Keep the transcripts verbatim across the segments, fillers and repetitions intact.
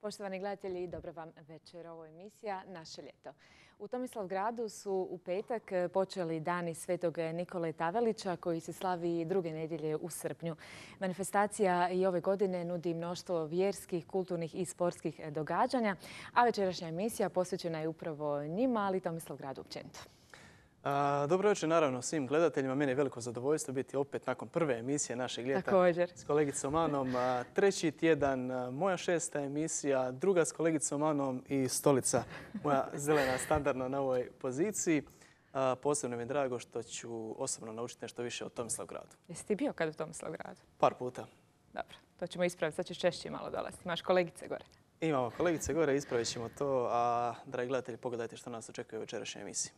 Poštovani gledatelji, dobro vam večer. Ovo je emisija Naše ljeto. U Tomislavgradu su u petak počeli dani Svetog Nikole Tavelića koji se slavi druge nedjelje u srpnju. Manifestacija i ove godine nudi mnoštvo vjerskih, kulturnih i sportskih događanja, a večerašnja emisija posvećena je upravo njima, ali i Tomislavgradu općenito. Dobro večer naravno svim gledateljima. Meni je veliko zadovoljstvo biti opet nakon prve emisije našeg ljeta Također. s kolegicom Anom. Treći tjedan, moja šesta emisija, druga s kolegicom Anom i stolica moja zelena standardna na ovoj poziciji. Posebno mi je drago što ću osobno naučiti nešto više o Tomislavgradu. Jesi ti bio kad u Tomislavgradu? Par puta. Dobro, to ćemo ispraviti. Sad ćeš češće malo dolaziti. Imaš kolegice gore. Imamo kolegice gore, ispravit ćemo to. A dragi gledatelji, pogledajte što nas očekuje u večerašnjoj emisiji.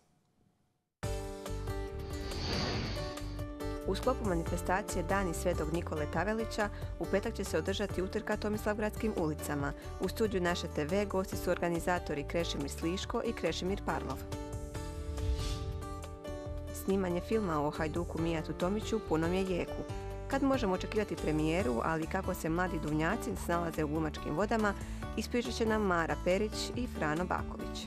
U sklopu manifestacije Dani Svetog Nikole Tavelića u petak će se održati utrka Tomislavgradskim ulicama. U studiju Naše te ve gosti su organizatori Krešimir Sliško i Krešimir Parlov. Snimanje filma o hajduku Mijatu Tomiću punom je jeku. Kad možemo očekivati premijeru, ali kako se mladi duvnjaci snalaze u glumačkim vodama, ispričat će nam Mara Perić i Frano Baković.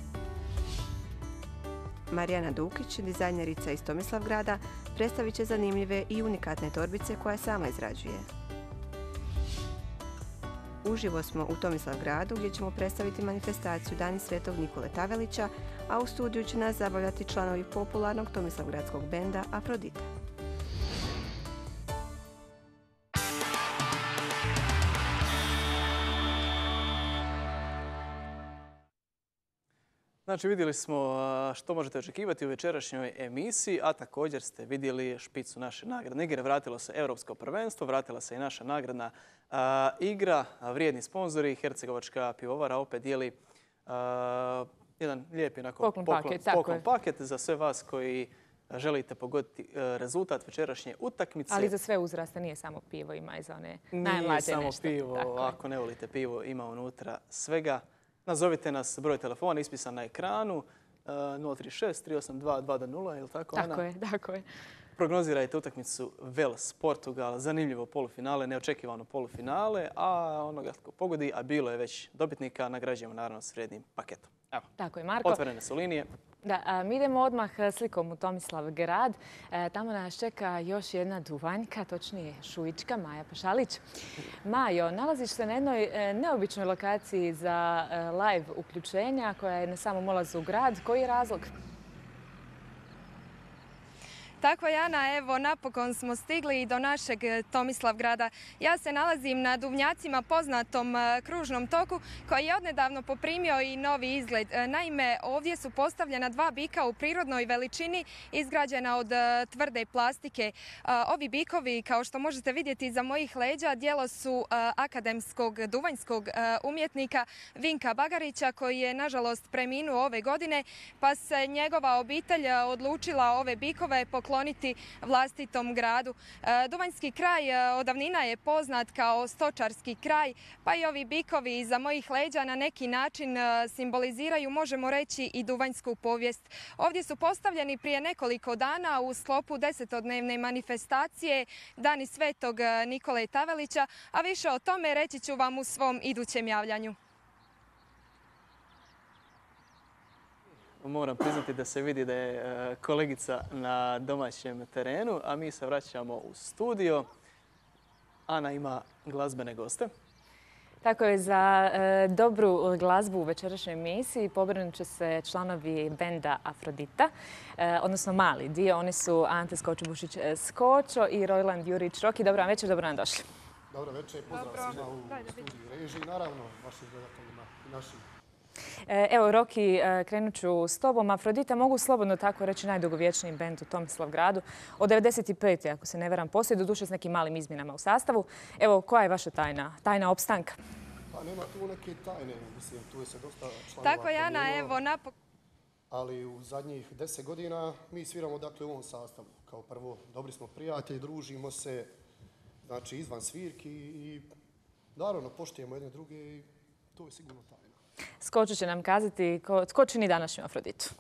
Marijana Dukić, dizajnerica iz Tomislavgrada, predstavit će zanimljive i unikatne torbice koje sama izrađuje. Uživo smo u Tomislavgradu gdje ćemo predstaviti manifestaciju Dani Svetog Nikole Tavelića, a u studiju će nas zabavljati članovi popularnog tomislavgradskog benda Afrodita. Znači, vidjeli smo što možete očekivati u večerašnjoj emisiji, a također ste vidjeli špicu naše nagradne igre. Vratilo se Europsko prvenstvo, vratila se i naša nagradna a, igra. Vrijedni sponzori, Hercegovačka pivovara opet dijeli a, jedan lijepi onako, poklon, poklon, paket, poklon paket za sve vas koji želite pogoditi rezultat večerašnje utakmice. Ali za sve uzraste, nije samo pivo, ima i za one najmlađe nešto. Nije samo pivo, tako ako ne volite pivo, ima unutra svega. Nazovite nas, broj telefona ispisan na ekranu, nula tri šest tri osam dva dva nula, je li tako, Ana? Tako je, tako je. Prognozirajte utakmicu Wales Portugal, zanimljivo polufinale, neočekivano polufinale, a onoga tko pogodi, a bilo je već dobitnika, nagrađujemo naravno s vrijednim paketom. Evo, tako je, Marko. Otvorene su linije. Da, a, mi idemo odmah slikom u Tomislavgrad. E, tamo nas čeka još jedna duvanjka, točnije šujička, Maja Pašalić. Majo, nalaziš se na jednoj e, neobičnoj lokaciji za e, live uključenja koja je na samom ulazu u grad. Koji je razlog? Tako je, Ana, evo napokon smo stigli do našeg Tomislavgrada. Ja se nalazim na Duvnjacima, poznatom kružnom toku koji je odnedavno poprimio i novi izgled. Naime, ovdje su postavljena dva bika u prirodnoj veličini izgrađena od tvrde plastike. Ovi bikovi, kao što možete vidjeti iza mojih leđa, djelo su akademskog duvanjskog umjetnika Vinka Bagarića koji je nažalost preminuo ove godine, pa se njegova obitelj odlučila ove bikove pokloniti kloniti vlastitom gradu. Duvanjski kraj od davnina je poznat kao stočarski kraj, pa i ovi bikovi iza mojih leđa na neki način simboliziraju, možemo reći, i duvanjsku povijest. Ovdje su postavljeni prije nekoliko dana u sklopu desetodnevne manifestacije Dani Svetog Nikole Tavelića, a više o tome reći ću vam u svom idućem javljanju. Moram priznati da se vidi da je kolegica na domaćem terenu, a mi se vraćamo u studio. Ana ima glazbene goste. Tako je, za e, dobru glazbu u večerašnjoj emisiji pobrinut će se članovi benda Afrodita, e, odnosno mali dio. Oni su Ante Skočo-Bušić-Skočo i Rojland Jurić-Roki. Dobro vam večer, dobro nam došli. Dobro večer, pozdrav svima u studiju režiji, naravno vašim gledateljima i našim. Evo, Roki, krenut ću s tobom. Afrodita, mogu slobodno tako reći, najdugovječniji bend u Tomislavgradu. Od devedeset pete. ako se ne varam, poslije, doduše s nekim malim izmjenama u sastavu. Evo, koja je vaša tajna, tajna opstanka? Pa nema tu neke tajne, mislim, tu je se dosta članova. Tako, Jana, evo, napokon. Ali u zadnjih deset godina mi sviramo dakle u ovom sastavu. Kao prvo, dobri smo prijatelji, družimo se, znači izvan svirki i naravno poštujemo jedne druge i to je sigurno tajna. Skočo će nam kazati tko čini današnju Afroditu.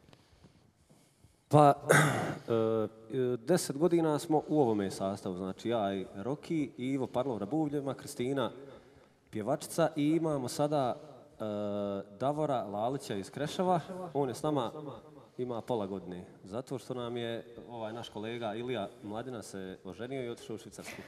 Pa, deset godina smo u ovome sastavu. Znači ja i Roki, i Ivo Parlov na bubnjevima, Kristina pjevačica i imamo sada e, Davora Lalića iz Kreševa. On je s nama, ima pola godine. Zato što nam je ovaj naš kolega Ilija Mladina se oženio i otišao u Švicarsku.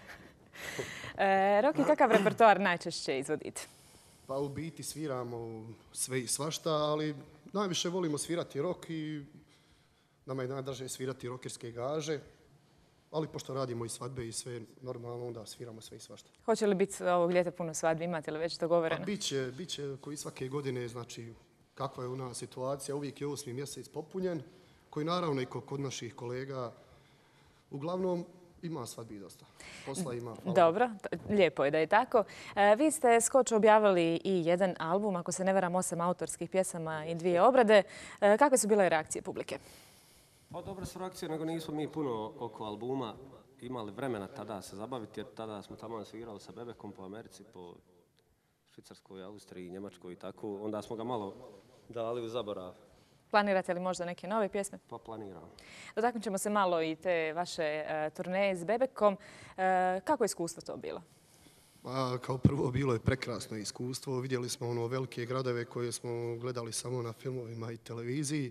E, Roki, kakav repertoar najčešće izvodite? Pa u biti sviramo sve i svašta, ali najviše volimo svirati rock i nama je najdraže svirati rockerske gaže. Ali pošto radimo i svadbe i sve normalno, onda sviramo sve i svašta. Hoće li biti ovog ljeta puno svadbi? Imate li već dogovoreno? Pa biće, biće koji svake godine, znači kakva je u nas situacija, uvijek je osmi mjesec popunjen, koji naravno i kod naših kolega uglavnom ima svadbi dosta. Posla ima. Hvala. Dobro, lijepo je da je tako. E, vi ste skoč objavili i jedan album, ako se ne varam, osam autorskih pjesama i dvije obrade. E, kakve su bile reakcije publike? Pa dobre su reakcije, nego nismo mi puno oko albuma imali vremena tada se zabaviti, jer tada smo tamo svirali sa Bebekom po Americi, po Švicarskoj, Austriji, Njemačkoj i tako. Onda smo ga malo dali u zaborav. Planirate li možda neke nove pjesme? Pa planiramo. Dotaknut ćemo se malo i te vaše uh, turneje s Bebekom. Uh, kako je iskustvo to bilo? Pa, kao prvo bilo je prekrasno iskustvo. Vidjeli smo ono velike gradove koje smo gledali samo na filmovima i televiziji.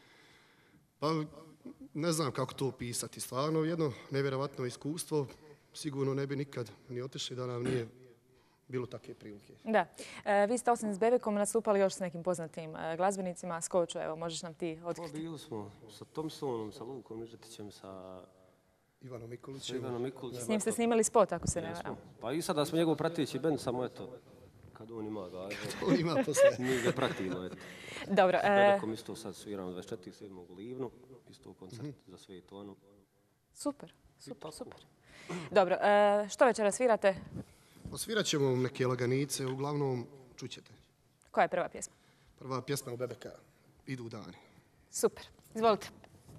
Pa ne znam kako to opisati. Stvarno jedno nevjerovatno iskustvo. Sigurno ne bi nikad ni otišli da nam nije bilo takve prilike. Da. E, vi ste osim s Bebekom nastupali još s nekim poznatim e, glazbenicima. Skoču, evo, možeš nam ti otkriti? Pa bili smo sa Thompsonom, sa Lukom Nižetićem, sa Ivanom Mikulićem. Ivanom Mikulićem. S njim ste snimali spot, ako se ne varam. Pa i sada smo njegov pratijeći bend, samo eto, kad on ima gaže. On ima posle. Mi ga pratimo, eto. Dobro. S Bebekom isto sad sviramo dvadeset četvrtog sedmog u Livnu, isto koncert mm-hmm. za Svetu Anu. Super, super, super. Dobro, e, što večera svirate? Osvirat ćemo neke laganice, uglavnom čućete. Koja je prva pjesma? Prva pjesma u Bebeka, Idu dani. Super, izvolite.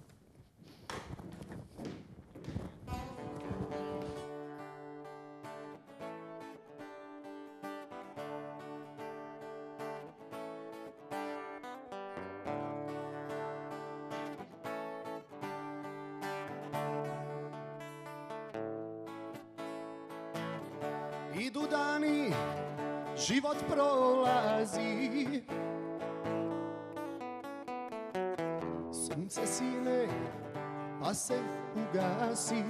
Idu dani, život prolazi, sunce sine, pa se ugasi.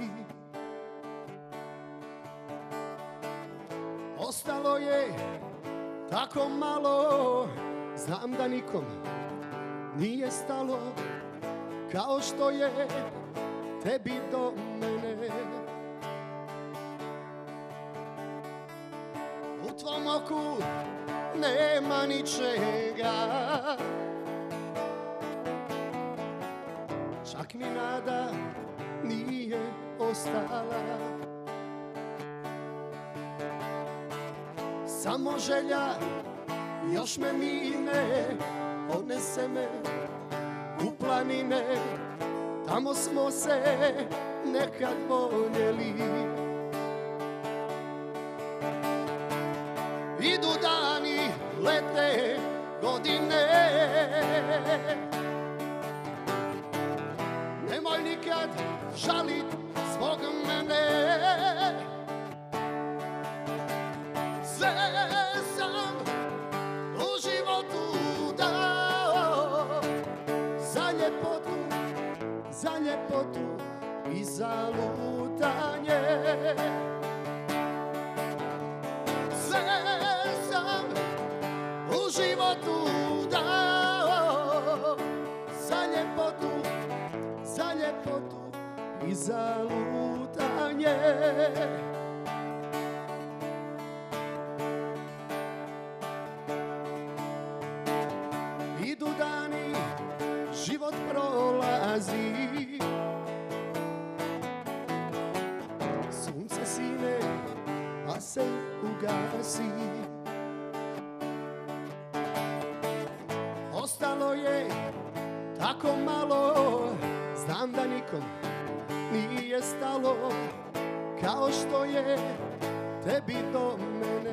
Ostalo je tako malo, znam da nikom nije stalo, kao što je tebi do mene. U tvom oku nema ničega, čak ni nada nije ostala. Samo želja još me mine, odnese me u planine, tamo smo se nekad voljeli. Idu dani, lete godine, nemoj nikad žalit zbog mene. Sve sam u životu dao, za ljepotu, za ljepotu i za lutanje. U životu dao, za ljepotu, za ljepotu i za lutanje. Idu dani, život prolazi, sunce sine, pa se ugasi. Ostalo je tako malo, znam da nikom nije stalo, kao što je tebi do mene.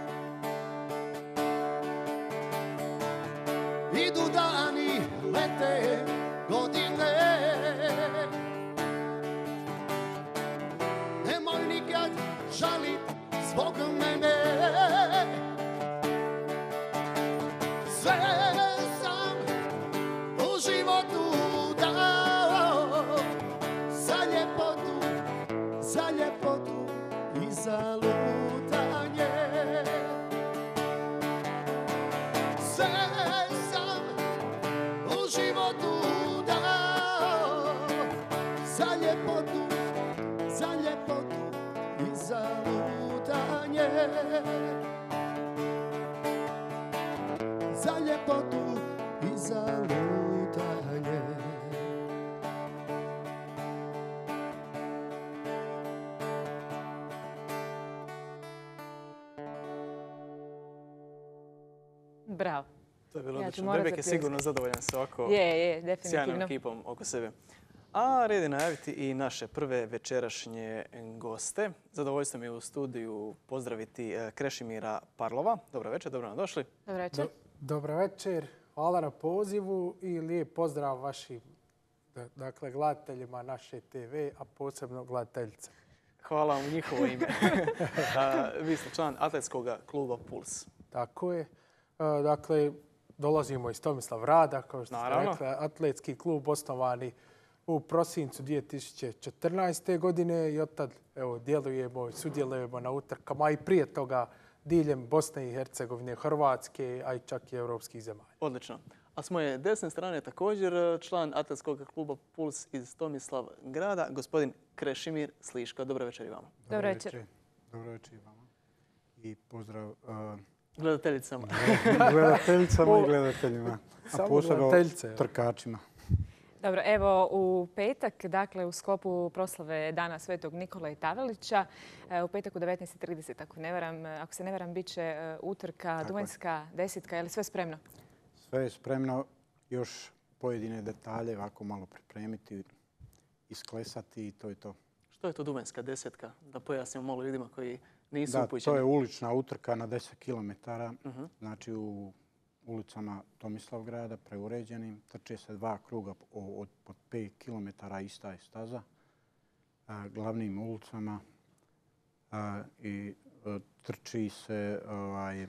Idu dani, lete godine, nemoj nikad žalit zbog mene. Bravo. To je bilo Ja ću odlično. morat Bebek je zapljeskati. sigurno zadovoljan sa ovako Je, je, sjajnom definitivno. ekipom oko sebe. A red je najaviti i naše prve večerašnje goste. Zadovoljstvo mi je u studiju pozdraviti eh, Krešimira Parlova. Dobro večer, dobro nam došli. Dobro večer. Dobro večer, hvala na pozivu i lijep pozdrav vašim da- dakle, gledateljima naše te ve, a posebno gledateljice. Hvala vam u njihovo ime. A, vi ste član atletskog kluba Puls. Tako je. E, Dakle, dolazimo iz Tomislav Rada, kao što ste Naravno. rekli, atletski klub osnovani u prosincu dvije tisuće četrnaeste. godine i od tad evo, djelujemo i sudjelujemo na utrkama i prije toga diljem Bosne i Hercegovine, Hrvatske, a i čak i europskih zemalja. Odlično. A s moje desne strane također član atletskog kluba Puls iz Tomislav Grada, gospodin Krešimir Sliško. Dobro večer i vama. Dobro večer. Dobro večer i vama. I pozdrav uh, Gledateljicama. gledateljicama i gledateljima, a Samo posebno gledateljice. trkačima. Dobro, evo u petak, dakle u sklopu proslave Dana Svetog Nikole Tavelića, e, u petak u devetnaest i trideset, ako ne varam, ako se ne varam, bit će e, utrka, duvanjska desetka, je li sve spremno? Sve je spremno, još pojedine detalje ovako malo pripremiti, isklesati i to je to. Što je to duvanjska desetka? Da pojasnimo malo ljudima koji nisu Da, upućeni. to je ulična utrka na deset kilometara, Mhm. znači u ulicama Tomislavgrada, preuređenim. Trče se dva kruga od, od pet kilometara, ista je staza, a, glavnim ulicama a, i a, trči se ovaj,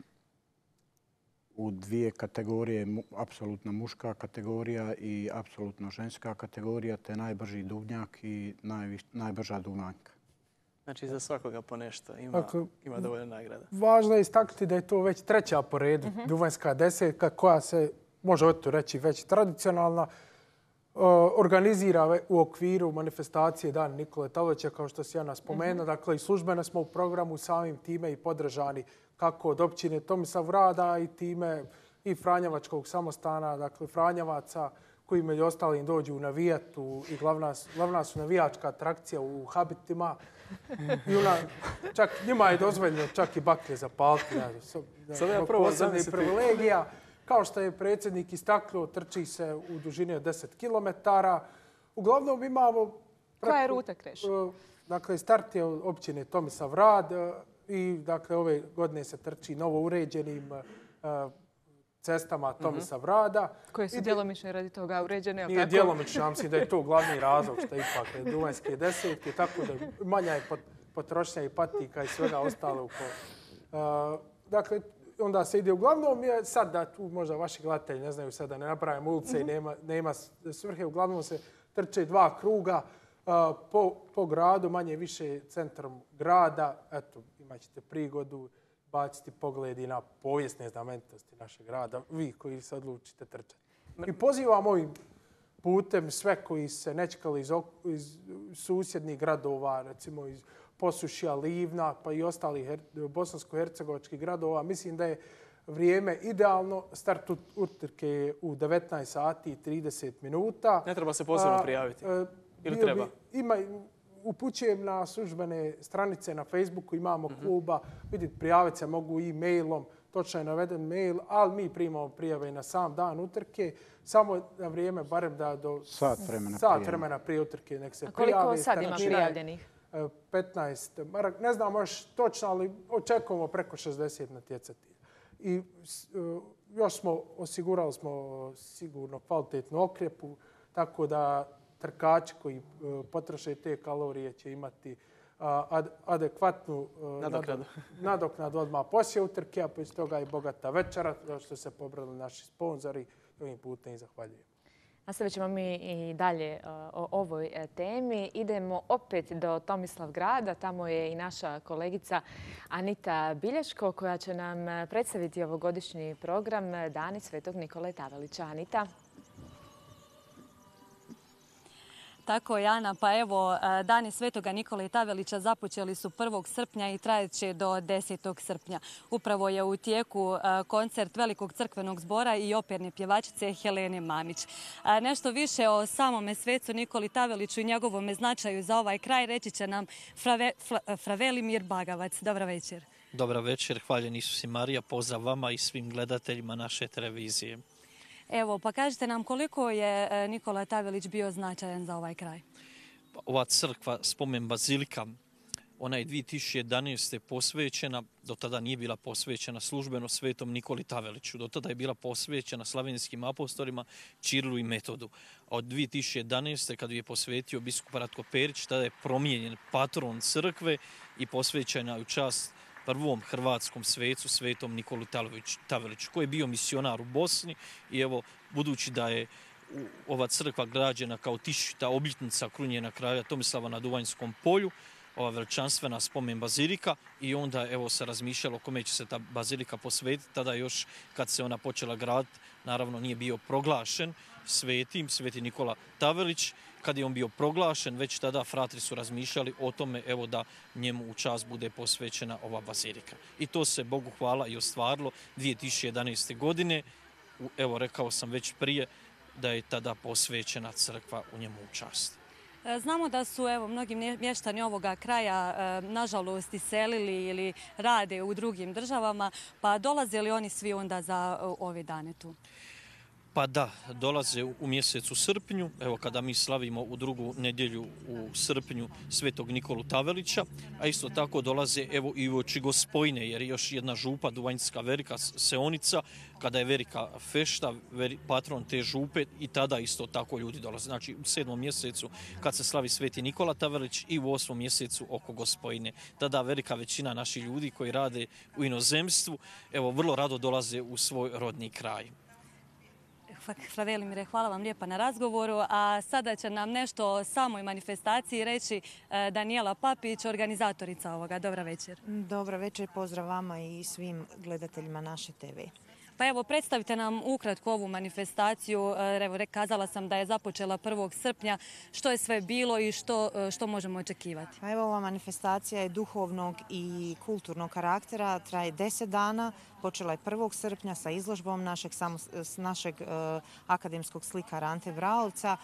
u dvije kategorije, mu, apsolutno muška kategorija i apsolutno ženska kategorija, te najbrži duvnjak i najviš, najbrža duvanjka. Znači za svakoga po nešto. Ima, Dakle, ima dovoljno nagrada. Važno je istaknuti da je to već treća po redu duvanjska desetka koja se, može eto reći, već tradicionalna, uh, organizira ve- u okviru manifestacije Dan Nikole Tavelića, kao što si Jana spomenuo. Dakle, i službeno smo u programu samim time i podržani kako od općine Tomislav Rada i time i Franjevačkog samostana, dakle Franjevaca, koji među ostalim dođu navijat u, i glavna, su- glavna su navijačka atrakcija u habitima. I ona, čak njima je dozvoljeno čak i baklje zapaliti. Ja, so- da, Sada ja zbog probam posebnih zamisliti. privilegija. Kao što je predsjednik istaknuo, trči se u dužini od deset kilometara. Uglavnom imamo... Koja je preko- ruta, Kreš? e, Dakle, start je od općine Tomislav Rad e, i dakle, ove godine se trči novo uređenim e, cestama Tomislav Rada. Koje su Ide- djelomično radi toga uređene, ali Nije tako? djelomično, ja mislim da je to glavni razlog što je ipak je duvanjske desetke, tako da manja je pot- potrošnja i patika i svega ostalog. Uh, dakle, onda se ide uglavnom, je sad da tu možda vaši gledatelji ne znaju sad da ne napravim ulice i nema, nema svrhe, uglavnom se trče dva kruga uh, po, po gradu, manje više centrom grada. Eto, imat ćete prigodu baciti pogledi na povijesne znamenitosti našeg grada, vi koji se odlučite trčati. I pozivam ovim putem sve koji se nečekali iz, ok- iz susjednih gradova, recimo iz Posušja, Livna, pa i ostalih her- bosansko-hercegovačkih gradova. Mislim da je vrijeme idealno. Start ut- utrke je u devetnaest sati i trideset minuta. Ne treba se posebno A, prijaviti. e, Ili bio treba? bi- Ima, upućujem na službene stranice na Facebooku, imamo kluba, vidite, prijaviti se mogu i mailom, točno je naveden mail, ali mi primamo prijave i na sam dan utrke, samo na vrijeme, barem da do Sat vremena sat prije. vremena prije utrke nek se A koliko prijave. sad ima Startira je, prijavljenih? e, petnaest, mar- ne znamo još točno, ali očekujemo preko šezdeset natjecatelja. I s- e, još smo, osigurali smo sigurno kvalitetnu okrjepu, tako da trkači koji e, potroše te kalorije će imati a, ad- adekvatnu e, Nadoknadu. nado- nadoknadu odmah poslije utrke, a poslije toga i bogata večera, kao što se pobrali naši sponzori. Ovim putem i zahvaljujem. Nastavit ćemo mi i dalje uh, o ovoj e, temi. Idemo opet do Tomislavgrada. Tamo je i naša kolegica Anita Bilješko koja će nam e, predstaviti ovogodišnji program e, Dani Svetog Nikole Tavelića. Anita. Tako je, Ana. Pa evo, Dani Svetoga Nikole Tavelića započeli su prvog srpnja i trajat će do desetog srpnja. Upravo je u tijeku koncert Velikog crkvenog zbora i operne pjevačice Helene Mamić. Nešto više o samome svecu Nikoli Taveliću i njegovom značaju za ovaj kraj reći će nam Frave, Fra, Fravelimir Bagavac. Dobro večer. Dobra večer, hvaljen Isus i Marija, pozdrav vama i svim gledateljima naše televizije. Evo, pa kažite nam koliko je Nikola Tavelić bio značajan za ovaj kraj? Ova crkva, spomen bazilika, ona je dvije tisuće jedanaeste. posvećena, do tada nije bila posvećena službeno svetom Nikoli Taveliću. Do tada je bila posvećena slavenskim apostolima Čirilu i Metodu. A od dvije tisuće jedanaeste. kad je posvetio biskup Ratko Perić, tada je promijenjen patron crkve i posvećena u čast prvom hrvatskom svecu, svetom Nikoli Taveliću, koji je bio misionar u Bosni. I evo, budući da je ova crkva građena kao tisućita obljetnica krunjenja kralja Tomislava na Duvanjskom polju, ova veličanstvena spomen bazilika, i onda evo se razmišljalo kome će se ta bazilika posvetiti. Tada još kad se ona počela graditi, naravno nije bio proglašen svetim, sveti Nikola Tavelić. Kad je on bio proglašen, već tada fratri su razmišljali o tome evo da njemu u čast bude posvećena ova bazilika. I to se Bogu hvala i ostvarilo dvije tisuće jedanaeste. godine. Evo, rekao sam već prije da je tada posvećena crkva u njemu u čast. Znamo da su evo, mnogi mještani ovoga kraja nažalost iselili ili rade u drugim državama, pa dolaze li oni svi onda za ove dane tu? Pa da, dolaze u mjesecu srpnju, evo kada mi slavimo u drugu nedjelju u srpnju svetog Nikolu Tavelića, a isto tako dolaze evo i uoči Gospojne, jer je još jedna župa Duvanjska Velika Seonica, kada je velika fešta, patron te župe, i tada isto tako ljudi dolaze. Znači u sedmom mjesecu kad se slavi sveti Nikola Tavelić i u osmom mjesecu oko Gospojne. Tada velika većina naših ljudi koji rade u inozemstvu, evo vrlo rado dolaze u svoj rodni kraj. Fra Velimire, hvala vam lijepa na razgovoru, a sada će nam nešto o samoj manifestaciji reći Danijela Papić, organizatorica ovoga. Dobra večer. Dobra večer, pozdrav vama i svim gledateljima naše te ve. Pa evo, predstavite nam ukratko ovu manifestaciju. Evo, kazala sam da je započela prvog srpnja. Što je sve bilo i što, što možemo očekivati? Pa evo, ova manifestacija je duhovnog i kulturnog karaktera, traje deset dana. Počela je prvog srpnja sa izložbom našeg, našeg uh, akademskog slikara Ante Vraovca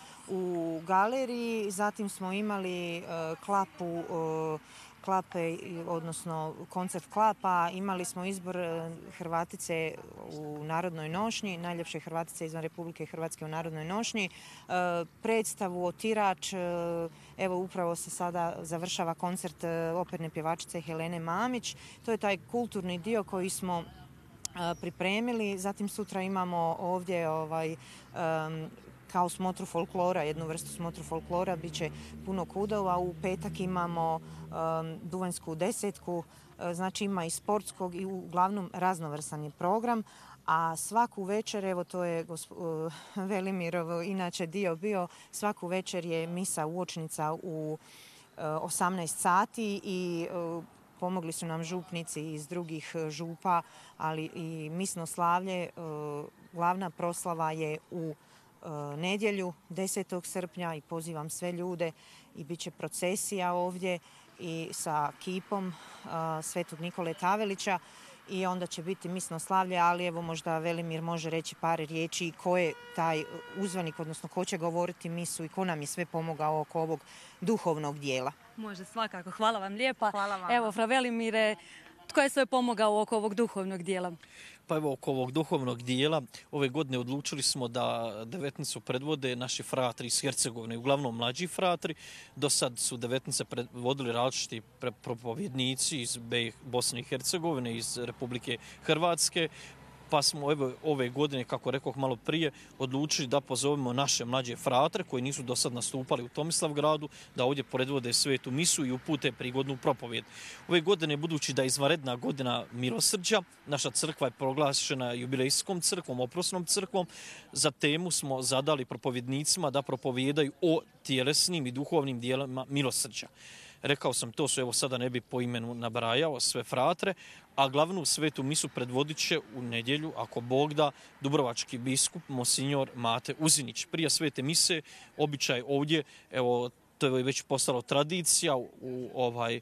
u galeriji. Zatim smo imali uh, klapu uh, klape, odnosno koncert klapa. Imali smo izbor Hrvatice u Narodnoj nošnji, najljepše Hrvatice izvan Republike Hrvatske u Narodnoj nošnji, predstavu Otirač. Evo upravo se sada završava koncert operne pjevačice Helene Mamić. To je taj kulturni dio koji smo pripremili. Zatim sutra imamo ovdje ovaj, um, kao smotru folklora, jednu vrstu smotru folklora, bit će puno kudova. U petak imamo um, Duvanjsku desetku, znači ima i sportskog i uglavnom raznovrsan je program. A svaku večer, evo to je uh, Velimirov inače dio bio, svaku večer je misa uočnica u uh, osamnaest sati i uh, pomogli su nam župnici iz drugih župa, ali i misno slavlje. Uh, glavna proslava je u nedjelju desetog srpnja i pozivam sve ljude i bit će procesija ovdje i sa kipom uh, svetog Nikole Tavelića i onda će biti misno slavlje, ali evo možda Velimir može reći par riječi ko je taj uzvanik, odnosno ko će govoriti misu i ko nam je sve pomogao oko ovog duhovnog dijela. Može, svakako. Hvala vam lijepa. Hvala vam. Evo, fra Velimire, tko je sve pomogao oko ovog duhovnog dijela? Pa evo, oko ovog duhovnog dijela ove godine odlučili smo da devetnicu predvode naši fratri iz Hercegovine, uglavnom mlađi fratri. Do sad su devetnice predvodili različiti propovjednici iz Bosne i Hercegovine, iz Republike Hrvatske. Pa smo evo, ove godine, kako rekoh malo prije, odlučili da pozovemo naše mlađe fratre koji nisu do sad nastupali u Tomislavgradu, da ovdje predvode svetu misu i upute prigodnu propovijed. Ove godine, budući da je izvanredna godina milosrđa, naša crkva je proglašena jubilejskom crkvom, oprosnom crkvom. Za temu smo zadali propovjednicima da propovijedaju o tjelesnim i duhovnim dijelima milosrđa. Rekao sam, to su, evo sada ne bi po imenu nabrajao sve fratre, a glavnu svetu misu predvodit će u nedjelju, ako Bog da, dubrovački biskup Monsignor Mate Uzinić. Prije svete mise, običaj ovdje, evo, to je već postalo tradicija u ovaj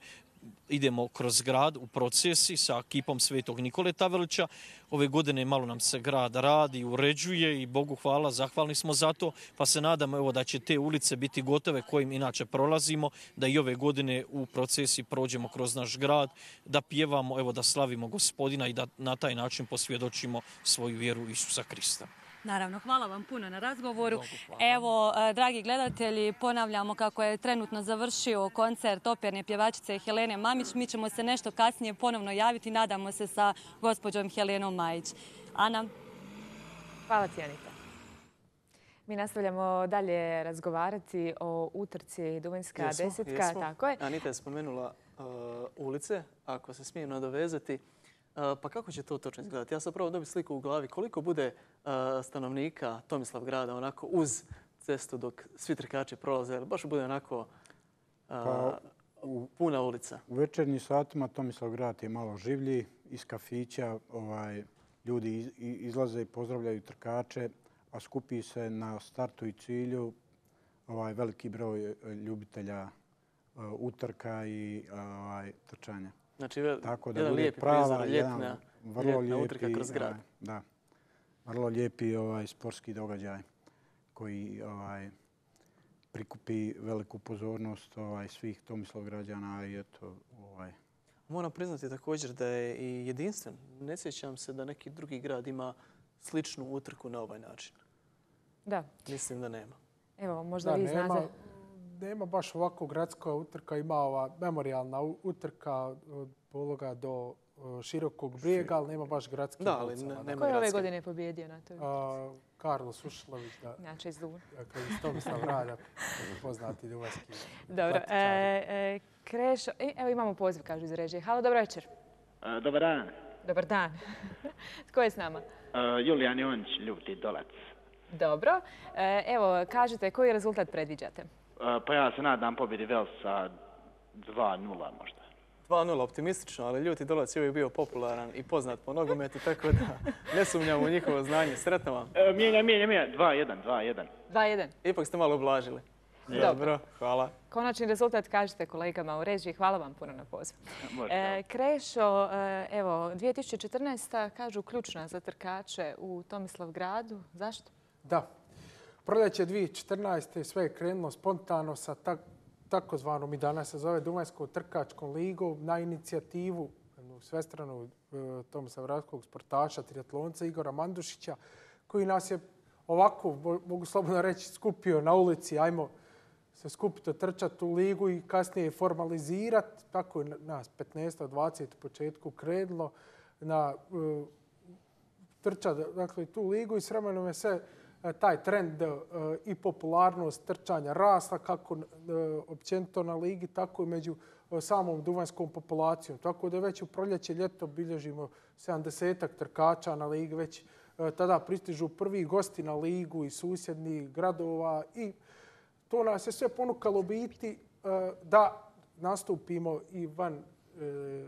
idemo kroz grad u procesi sa ekipom Svetog Nikole Tavelića. Ove godine malo nam se grad radi, uređuje i Bogu hvala, zahvalni smo za to, pa se nadamo evo, da će te ulice biti gotove kojim inače prolazimo, da i ove godine u procesi prođemo kroz naš grad, da pjevamo, evo, da slavimo Gospodina i da na taj način posvjedočimo svoju vjeru u Isusa Krista. Naravno, hvala vam puno na razgovoru. Evo, dragi gledatelji, ponavljamo kako je trenutno završio koncert operne pjevačice Helene Mamić. Mi ćemo se nešto kasnije ponovno javiti, nadamo se, sa gospođom Helenom Majić. Ana? Hvala ti, Anita. Mi nastavljamo dalje razgovarati o utrci Duvanjska desetka. Tako je. Anita je spomenula uh, ulice, ako se smijem nadovezati. Pa kako će to točno izgledati? Ja sam pravo dobiti sliku u glavi. Koliko bude uh, stanovnika Tomislavgrada onako uz cestu dok svi trkači prolaze? Baš bude onako uh, pa, u, puna ulica. U večernjim satima Tomislavgrad je malo življi. Iz kafića ovaj, ljudi iz, izlaze i pozdravljaju trkače, a skupi se na startu i cilju ovaj, veliki broj ljubitelja uh, utrka i uh, trčanja. Znači, tako da jedan lijepi prizor, ljetna, vrlo ljetna utrka kroz grad. Ovaj, da, vrlo lijepi ovaj, sportski događaj koji ovaj, prikupi veliku pozornost ovaj, svih Tomislavgrađana. I eto, ovaj. Moram priznati također da je i jedinstven. Ne sjećam se da neki drugi grad ima sličnu utrku na ovaj način. Da. Mislim da nema. Evo, možda da, vi nema. znate. Nema baš ovako gradska utrka, ima ova memorijalna utrka od Pologa do Širokog brijega, ali nema baš gradski. Da, ali ne, nema Ko je ove godine pobjedio na toj? Karlo Sušlović, da. Inače iz Duva. Dakle, iz Tomislavgrada, poznati duvanjski. Dobro. E, e, Krešo, e, evo imamo poziv, kažu iz režije. Halo, dobro večer. A, dobar dan. Dobar dan. Tko je s nama? A, Julijan Jonić, Ljuti Dolac. Dobro. E, evo, kažete, koji rezultat predviđate? Pa ja se nadam pobjedi Vels sa dva nula možda. dva nula, optimistično, ali Ljuti Dolac je uvijek bio popularan i poznat po nogometu, tako da ne sumnjamo u njihovo znanje. Sretno vam. E, mijenja, mijenja, mijenja. dva jedan, dva jedan. dva jedan. Ipak ste malo ublažili. Dobro, hvala. Konačni rezultat kažete kolegama u režiji. Hvala vam puno na pozivu. E, Krešo, evo, dvije tisuće četrnaesta kažu ključna za trkače u Tomislavgradu. Zašto? Da. Proljeće dvije tisuće četrnaeste sve je krenulo spontano sa tak, takozvanom, i danas se zove Duvanjskom trkačkom ligom, na inicijativu svestranu Tomislavgradskog sportaša, triatlonca Igora Mandušića, koji nas je ovako, mogu slobodno reći, skupio na ulici. Ajmo se skupiti, trčati u ligu i kasnije formalizirati. Tako je nas petnaest dvadeset u početku krenulo na uh, trčati, dakle, tu ligu i s vremenom je sve taj trend uh, i popularnost trčanja rasla, kako uh, općenito na ligi, tako i među uh, samom duvanjskom populacijom. Tako da već u proljeće, ljeto bilježimo sedamdesetak trkača na ligi, već uh, tada pristižu prvi gosti na ligu iz susjednih gradova i to nas je sve ponukalo biti uh, da nastupimo i van uh,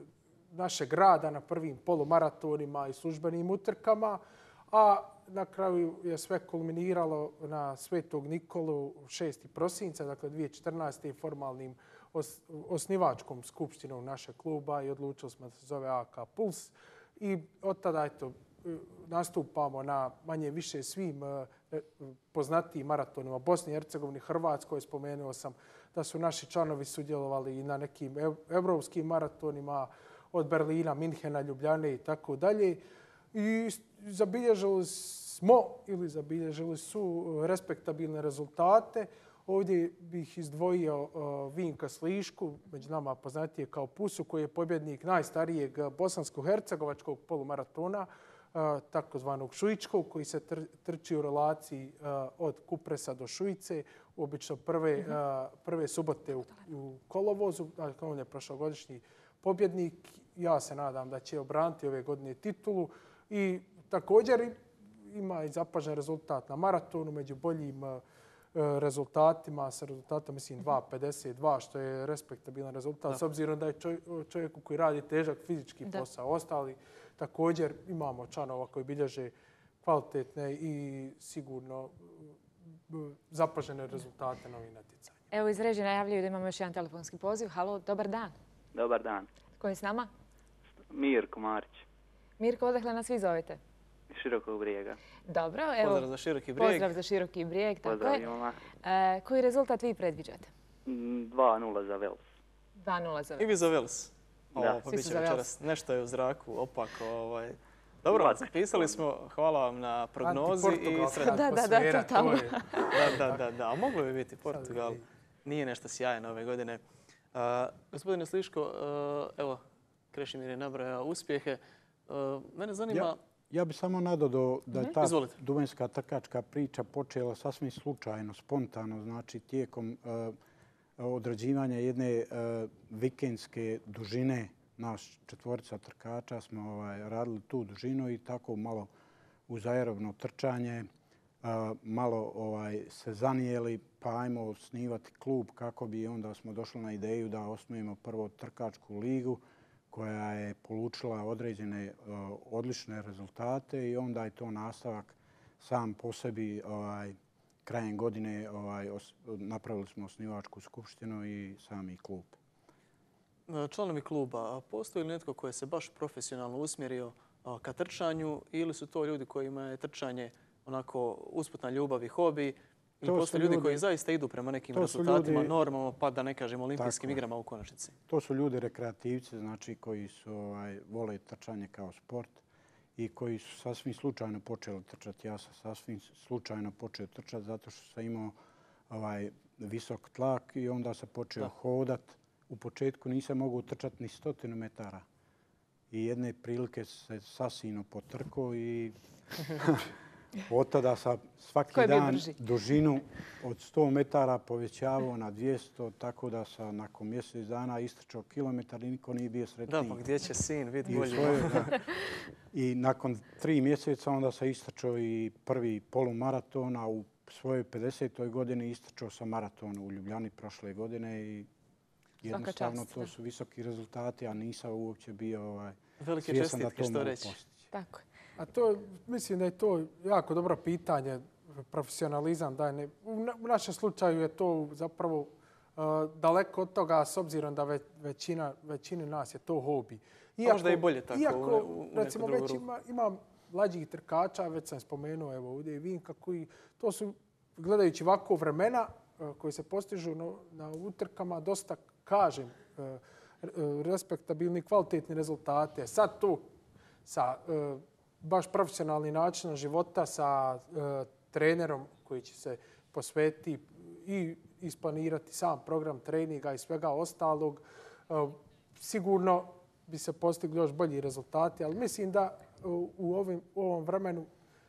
našeg grada na prvim polumaratonima i službenim utrkama, a na kraju je sve kulminiralo na Svetog Nikolu šestog prosinca, dakle dvije tisuće četrnaeste. formalnim os, osnivačkom skupštinom našeg kluba i odlučili smo da se zove A K Puls. I od tada eto, nastupamo na manje više svim poznatijim maratonima Bosni i Hercegovini, Hrvatskoj. Spomenuo sam da su naši članovi sudjelovali i na nekim evropskim maratonima od Berlina, Minhena, Ljubljane i tako dalje. I zabilježili smo ili zabilježili su respektabilne rezultate. Ovdje bih izdvojio uh, Vinka Slišku, među nama poznatije kao Pusu, koji je pobjednik najstarijeg bosansko-hercegovačkog polumaratona, uh, takozvanog Šujičkog, koji se tr trči u relaciji uh, od Kupresa do Šujice, obično prve, uh, prve subote u, u kolovozu. Dakle, on je prošlogodišnji pobjednik. Ja se nadam da će obraniti ove godine titulu. I također ima i zapažen rezultat na maratonu među boljim uh, rezultatima, sa rezultatom mislim dva pedeset dva, što je respektabilan rezultat, da. S obzirom da je čovjek, čovjeku koji radi težak fizički da. posao. Ostali također imamo članova koji bilježe kvalitetne i sigurno zapažene rezultate na ovim natjecanjima. Evo iz režije najavljaju da imamo još jedan telefonski poziv. Halo, dobar dan. Dobar dan. Ko je s nama? Mirko Marić. Mirko, odakle nas vi zovete? Širokog brijega. Dobro, evo. Pozdrav za Široki brijeg. Pozdrav za Široki brijeg, tako je. Pozdravimo. E, koji rezultat vi predviđate? dva nula za Vels. dva nula za Vels. I vi za Vels? Da. O, pa Svi bit su će za večeras. Nešto je u zraku, opako. Ovaj. Dobro, zapisali smo. Hvala vam na prognozi i sretno. Da, da, da, totalno. Da, da, da, da. A moglo bi biti Portugal. Nije nešto sjajno ove godine. Uh, gospodine Sliško, uh, evo, Krešimir je nabrojao uspjehe. Uh, mene zanima... Ja, ja bi samo nadodao da je ta Izvolite. duvanjska trkačka priča počela sasvim slučajno, spontano, znači tijekom uh, odrađivanja jedne uh, vikendske dužine. Naš četvorica trkača smo ovaj, radili tu dužinu i tako malo uz aerobno trčanje, uh, malo ovaj, se zanijeli, pa ajmo osnivati klub kako bi onda smo došli na ideju da osnujemo prvo trkačku ligu koja je polučila određene uh, odlične rezultate i onda je to nastavak sam po sebi. Ovaj, krajem godine ovaj, os, napravili smo osnivačku skupštinu i sami klub. Članovi kluba, postoji li netko koji se baš profesionalno usmjerio ka trčanju ili su to ljudi kojima je trčanje onako usputna ljubav i hobi? Ili postoje ljudi, ljudi koji zaista idu prema nekim rezultatima, ljudi, normama, pa da ne kažem olimpijskim igrama u konačnici? To su ljudi rekreativci, znači koji su, ovaj, vole trčanje kao sport i koji su sasvim slučajno počeli trčati. Ja sam sasvim slučajno počeo trčati zato što sam imao ovaj, visok tlak i onda sam počeo da. hodat. U početku nisam mogao trčati ni stotinu metara. I jedne prilike se sasino potrkao i od tada sam svaki dan brži? dužinu od sto metara povećavao na dvjesto, tako da sam nakon mjesec dana istrčao kilometar i niko nije bio sretniji. Da, pa gdje će sin vid bolje? I nakon tri mjeseca onda sam istrčao i prvi polumaraton, a u svojoj pedesetoj godini istrčao sam maraton u Ljubljani prošle godine i jednostavno to su visoki rezultati, a nisam uopće bio ovaj, svjesan da to mogu postići. Tako. A to, mislim da je to jako dobro pitanje, profesionalizam. Da ne, u našem slučaju je to zapravo uh, daleko od toga, s obzirom da ve, većina, većini nas je to hobi. Iako, možda i bolje tako. Iako, u, u recimo, već ima, ima mlađih trkača, već sam spomenuo, evo ovdje i Vinka, koji to su, gledajući ovako vremena uh, koji se postižu na, na utrkama, dosta kažem, respektabilni, kvalitetni rezultate. Sad tu sa baš profesionalni način života, sa trenerom koji će se posvetiti i isplanirati sam program treninga i svega ostalog, sigurno bi se postigli još bolji rezultati. Ali mislim da u, ovim, u ovom vremenu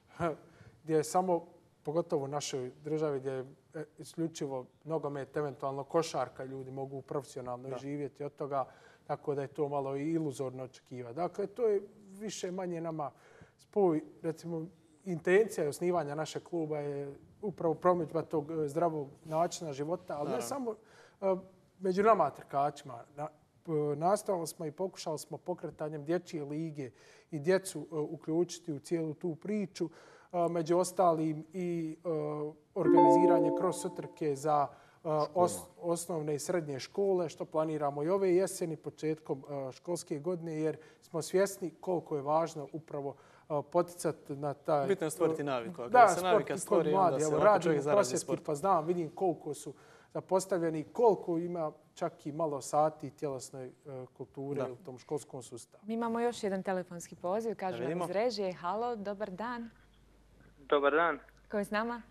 gdje je samo, pogotovo u našoj državi, gdje je isključivo nogomet, eventualno košarka, ljudi mogu profesionalno da. živjeti od toga, tako da je to malo i iluzorno očekivati. Dakle, to je više manje nama spoj, recimo, intencija osnivanja našeg kluba je upravo promidžba tog zdravog načina života, ali ne samo uh, među nama trkačima. Na, uh, nastavili smo i pokušali smo pokretanjem dječje lige i djecu uh, uključiti u cijelu tu priču. Među ostalim i uh, organiziranje cross utrke za uh, os, osnovne i srednje škole, što planiramo i ove jeseni, početkom uh, školske godine, jer smo svjesni koliko je važno upravo uh, poticati na taj... Bitno je stvoriti naviku. Da, se navika stvori, onda se ovako čovjek zarazi sport. Pa znam, vidim koliko su zapostavljeni, koliko ima čak i malo sati tjelesnoj uh, kulture da. u tom školskom sustavu. Mi imamo još jedan telefonski poziv, kažu nam iz režije. Halo, dobar dan. Dobar dan. Ko je s nama?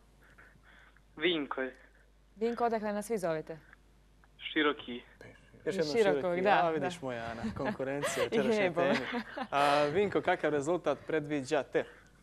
Vinko je. Vinko, odakle nas vi zovete? Široki. Još jednom Široki. Da, A, vidiš da. moja Ana, konkurencija u večerašnjoj temi. A, Vinko, kakav rezultat predviđate?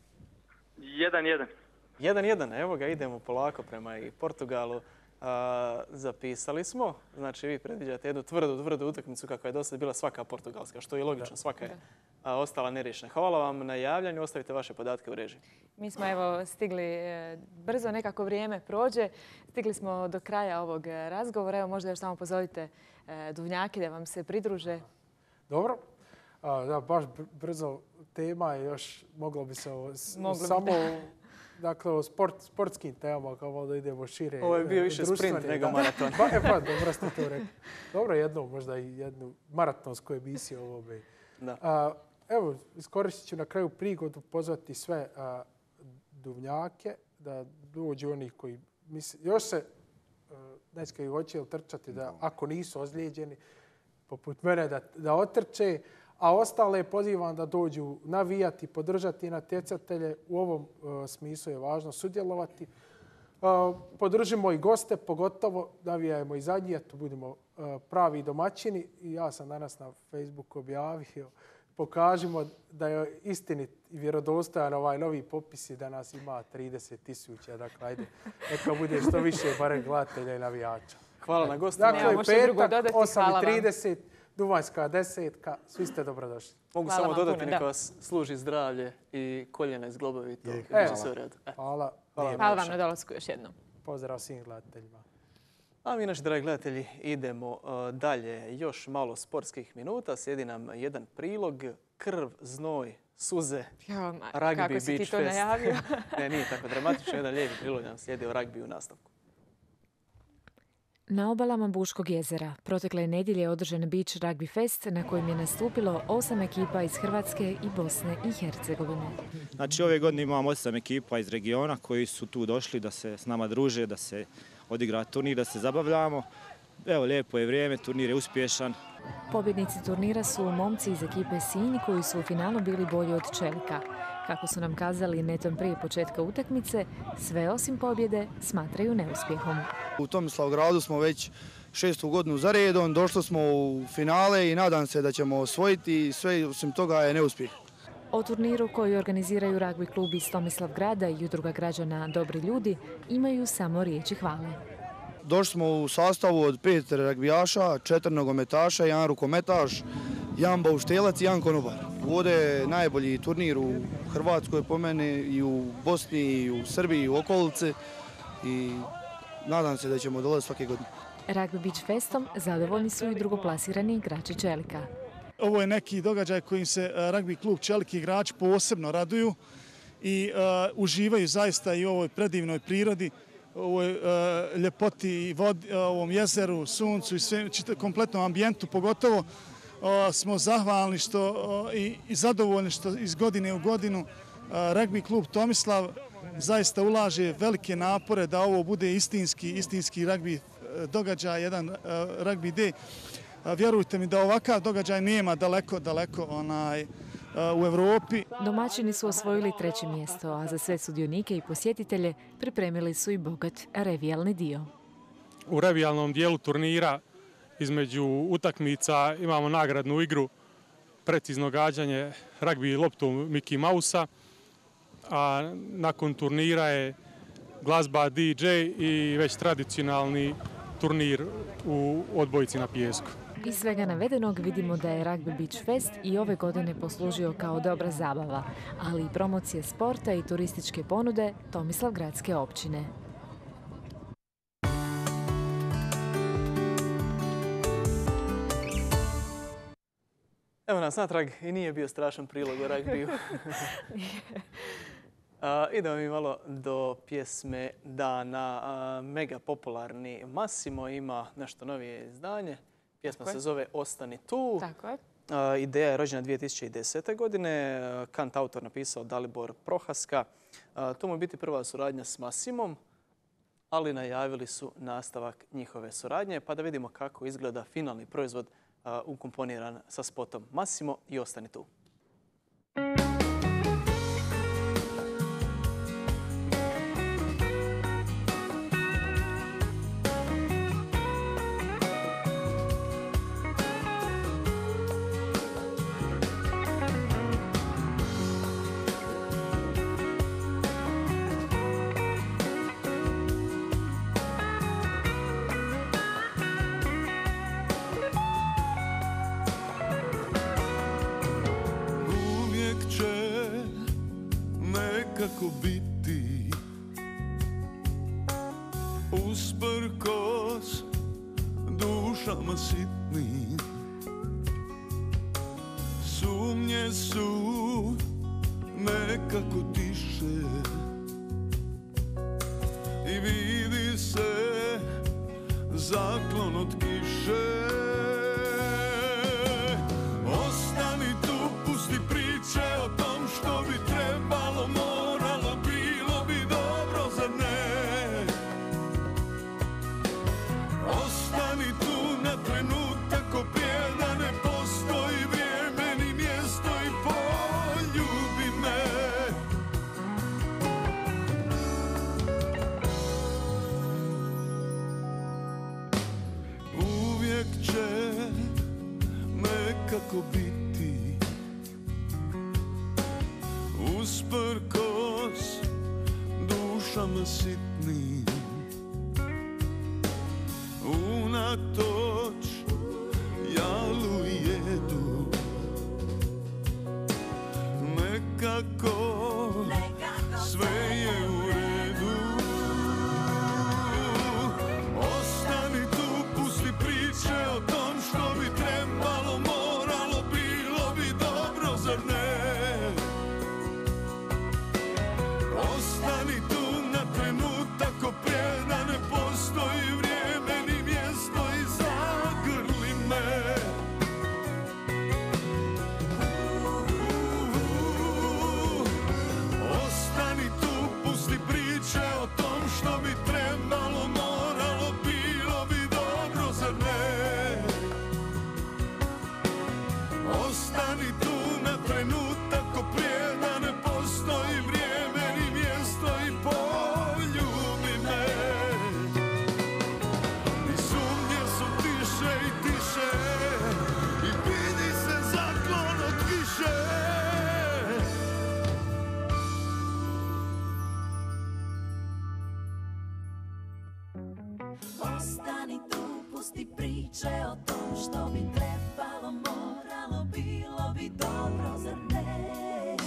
jedan jedan. jedan jedan, evo ga, idemo polako prema i Portugalu. A, zapisali smo, znači vi predviđate jednu tvrdu, tvrdu utakmicu kakva je do sada bila svaka portugalska, što je logično, svaka je a, ostala neriješena. Hvala vam na javljanju, ostavite vaše podatke u režiji. Mi smo evo stigli e, brzo, nekako vrijeme prođe, stigli smo do kraja ovog razgovora. Evo možda još samo pozovite e, Duvnjaki da vam se pridruže. Dobro, a, da, baš brzo tema je još, moglo bi se ovo, moglo samo... dakle, o sport, sportskim temama, kao da idemo šire. Ovo je bio više sprint nego maraton. Ba, e pa, dobro ste to rekli. Dobro, jedno, možda i jednu maratonsku emisiju ovome. Da. A, evo, iskoristit ću na kraju prigodu pozvati sve a, duvnjake da dođu oni koji misle, još se a, neće hoće trčati, da ako nisu ozlijeđeni, poput mene, da, da otrče, a ostale pozivam da dođu navijati, podržati natjecatelje. U ovom uh, smislu je važno sudjelovati. Uh, podržimo i goste, pogotovo navijajmo i zadnji, eto budemo uh, pravi domaćini. I ja sam danas na Facebooku objavio, pokažimo da je istinit i vjerodostojan ovaj novi popis i da nas ima trideset tisuća. Dakle, ajde, neka bude što više barem gledatelja i navijača. Hvala na gostima. Dakle, petak, osam i trideset. Duvanjska desetka, svi ste dobrodošli. Mogu Hvala samo vam dodati, puno, neka da. vas služi zdravlje i koljena iz globovi. To E, biće sve u redu. E, Hvala. Hvala Hvala vam na dolasku još jednom. Pozdrav svim gledateljima. A mi, naši dragi gledatelji, idemo uh, dalje. Još malo sportskih minuta. Slijedi nam jedan prilog. Krv, znoj, suze, Jo, ma, rugby, kako si ti beach to fest. najavio? Ne, nije tako dramatično. Jedan lijepi prilog nam slijedi o rugby u nastavku. Na obalama Buškog jezera protekle nedjelje je održan Beach Rugby Fest na kojem je nastupilo osam ekipa iz Hrvatske i Bosne i Hercegovine. Znači ove godine imamo osam ekipa iz regiona koji su tu došli da se s nama druže, da se odigra turnir, da se zabavljamo. Evo, lijepo je vrijeme, turnir je uspješan. Pobjednici turnira su momci iz ekipe Sinj koji su u finalu bili bolji od Čelika. Kako su nam kazali netom prije početka utakmice, sve osim pobjede smatraju neuspjehom. U Tomislavgradu smo već šestu godinu za redom, došli smo u finale i nadam se da ćemo osvojiti, sve osim toga je neuspjeh. O turniru koji organiziraju ragbi klub iz Tomislavgrada i udruga građana Dobri ljudi imaju samo riječi hvale. Došli smo u sastavu od pet ragbijaša, četiri nogometaša, jedan rukometaš, jedan bauštelac i jedan konobar. Ovdje je najbolji turnir u Hrvatskoj po meni i u Bosni i u Srbiji i u okolici i nadam se da ćemo dolaziti svake godine. Rugby Beach Festom zadovoljni su i drugoplasirani igrači Čelika. Ovo je neki događaj kojim se ragbi klub Čelik igrači posebno raduju i uh, uživaju zaista i u ovoj predivnoj prirodi, u ovoj uh, ljepoti i vodi, uh, ovom jezeru, suncu i sve, čita, kompletnom ambijentu. Pogotovo uh, smo zahvalni što, uh, i, i zadovoljni što iz godine u godinu uh, ragbi klub Tomislav zaista ulaže velike napore da ovo bude istinski, istinski ragbi događaj, jedan uh, ragbi day. Vjerujte mi da ovakav događaj nema daleko, daleko onaj, u Evropi. Domaćini su osvojili treće mjesto, a za sve sudionike i posjetitelje pripremili su i bogat revijalni dio. U revijalnom dijelu turnira između utakmica imamo nagradnu igru, precizno gađanje ragbi loptom Mickey Mouse-a, a nakon turnira je glazba D J i već tradicionalni turnir u odbojci na pijesku. Iz svega navedenog vidimo da je Rugby Beach Fest i ove godine poslužio kao dobra zabava, ali i promocije sporta i turističke ponude Tomislavgradske općine. Evo nas natrag i nije bio strašan prilog o ragbiju. Idemo mi malo do pjesme dana. A, mega popularni Massimo ima nešto novije izdanje. Pjesma se zove Ostani tu. Tako je. A, ideja je rođena dvije tisuće desete. godine. Kant autor napisao Dalibor Prohaska. A, to mu biti prva suradnja s Massimom, ali najavili su nastavak njihove suradnje. Pa da vidimo kako izgleda finalni proizvod a, ukomponiran sa spotom Massimo i Ostani tu. Kako biti usprkos dušama sitnim, sumnje su nekako tiše, i vidi se zaklon od kiše. Ostani tu, pusti priče o tom što bi trebalo, moralo, bilo bi dobro, zar ne? Ostani tu na trenutak, ko prije da ne postoji vrijeme ni mjesto i poljubi me. Uvijek će nekako biti, usprkos dušama sitnim, unatoč jalu i jedu, nekako sve je u redu. Ostani tu, pusti priče o tom što bi trebalo, moralo, bilo bi dobro, zar ne? Ostani tu na trenutak, ko prije da ne postoji vrijeme ni mjesto i zagrli me. Ostani tu, pusti priče o tom što bi trebalo, moralo, bilo bi dobro, zar ne? Ostani tu na trenutak, ko prije da ne postoji vrijeme ni mjesto i poljubi me. I sumnje su tiše i tiše i vidi se zaklon od kiše. Ostani tu, pusti priče o tom što bi trebalo, moralo, bilo bi dobro, zar ne?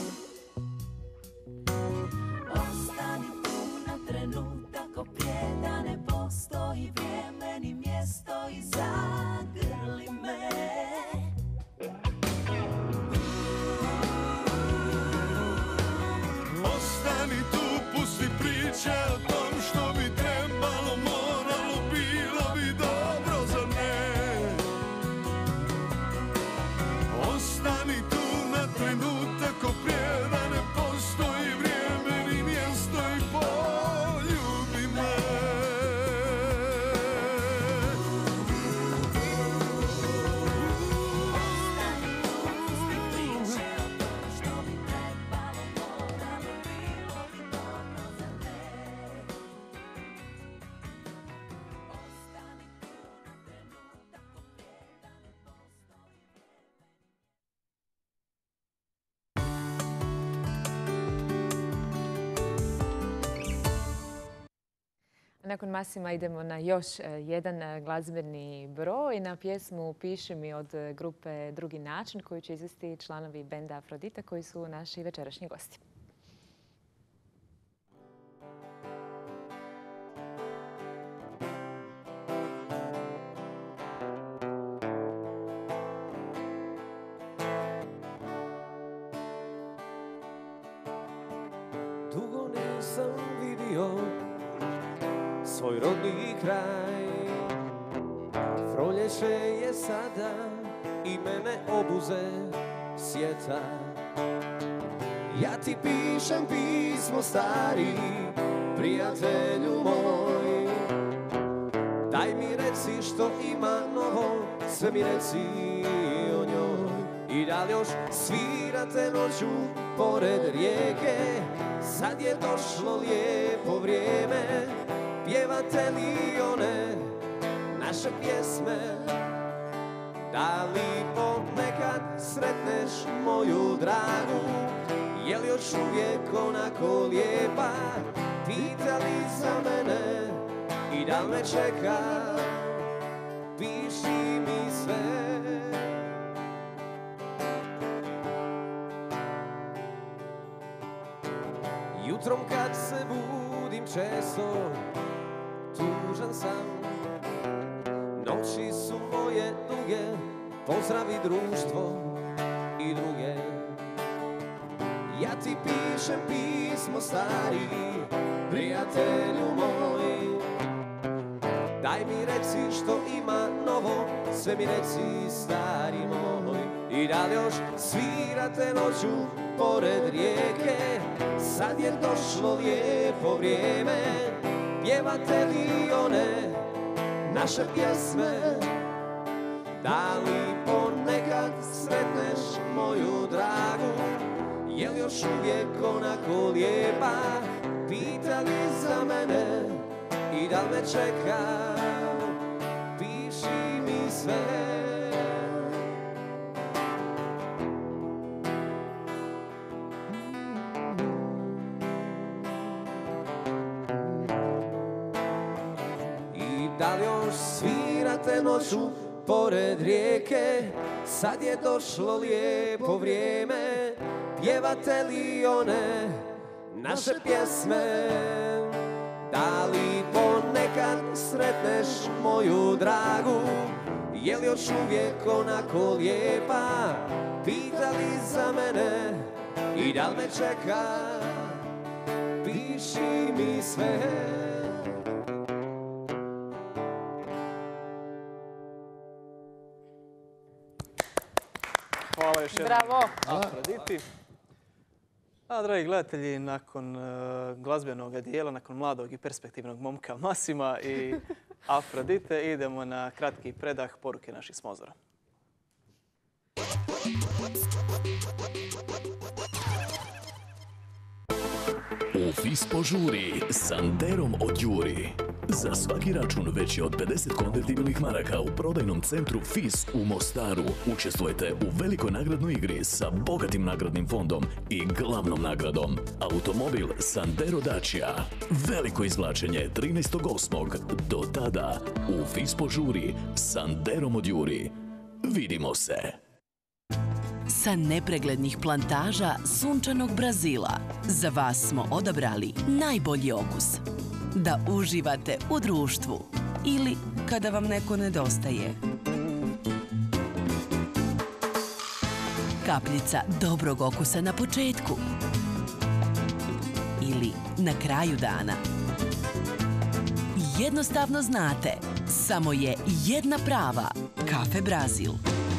Ostani tu na trenutak, ko prije da ne postoji vrijeme ni mjesto i zagrli me. Ostani tu, pusti priče o tom što bi trebalo, moralo, bilo bi dobro, zar ne? Ostani tu na trenutak, ko prije da ne postoji vrijeme ni mjesto i poljubi me. Nakon Masima idemo na još jedan glazbeni broj, na pjesmu Piši mi od grupe Drugi način koju će izvesti članovi benda Afrodita koji su naši večerašnji gosti. Dugo nisam vidio svoj rodni kraj, proljeće je sada i mene obuze sjeta. Ja ti pišem pismo stari, prijatelju moj, daj mi reci što ima novo, sve mi reci o njoj. I da li još svirate noću pored rijeke, sad je došlo lijepo vrijeme, pjevate li one naše pjesme? Da li ponekad sretneš moju dragu, je li još uvijek onako lijepa? Pita li za mene i da me čeka? Piši mi sve. Jutrom kad se budim često, tužan sam, noći su moje duge, pozdravi društvo i druge. Ja ti pišem pismo stari, prijatelju moj. Daj mi reci što ima novo, sve mi reci stari moj. I da li još svirate noću pored rijeke, sad je došlo lijepo vrijeme, pjevate li one naše pjesme? Da li ponekad sretneš moju dragu, je li još uvijek onako lijepa? Pita li za mene i da li me čeka? Piši mi sve. I da li još svirate noću pored rijeke, sad je došlo lijepo vrijeme, pjevate li one naše pjesme? Da li ponekad sretneš moju dragu, je li još uvijek onako lijepa? Pita li za mene i da li me čeka? Piši mi sve. Hvala još jednom. Bravo. Afroditi. A, dragi gledatelji, nakon uh, glazbenog dijela, nakon mladog i perspektivnog momka Masima i Afrodite, idemo na kratki predah poruke naših sponzora. U Fis požuri Sanderom od Juri. Za svaki račun veći od pedeset konvertibilnih maraka u prodajnom centru Fis u Mostaru učestvujete u velikoj nagradnoj igri sa bogatim nagradnim fondom i glavnom nagradom. Automobil Sandero Dacia. Veliko izvlačenje trinaestog osmog Do tada u Fis požuri Sanderom od Juri. Vidimo se. Sa nepreglednih plantaža sunčanog Brazila za vas smo odabrali najbolji okus. Da uživate u društvu ili kada vam neko nedostaje. Kapljica dobrog okusa na početku ili na kraju dana. Jednostavno znate, samo je jedna prava Kafe Brazil.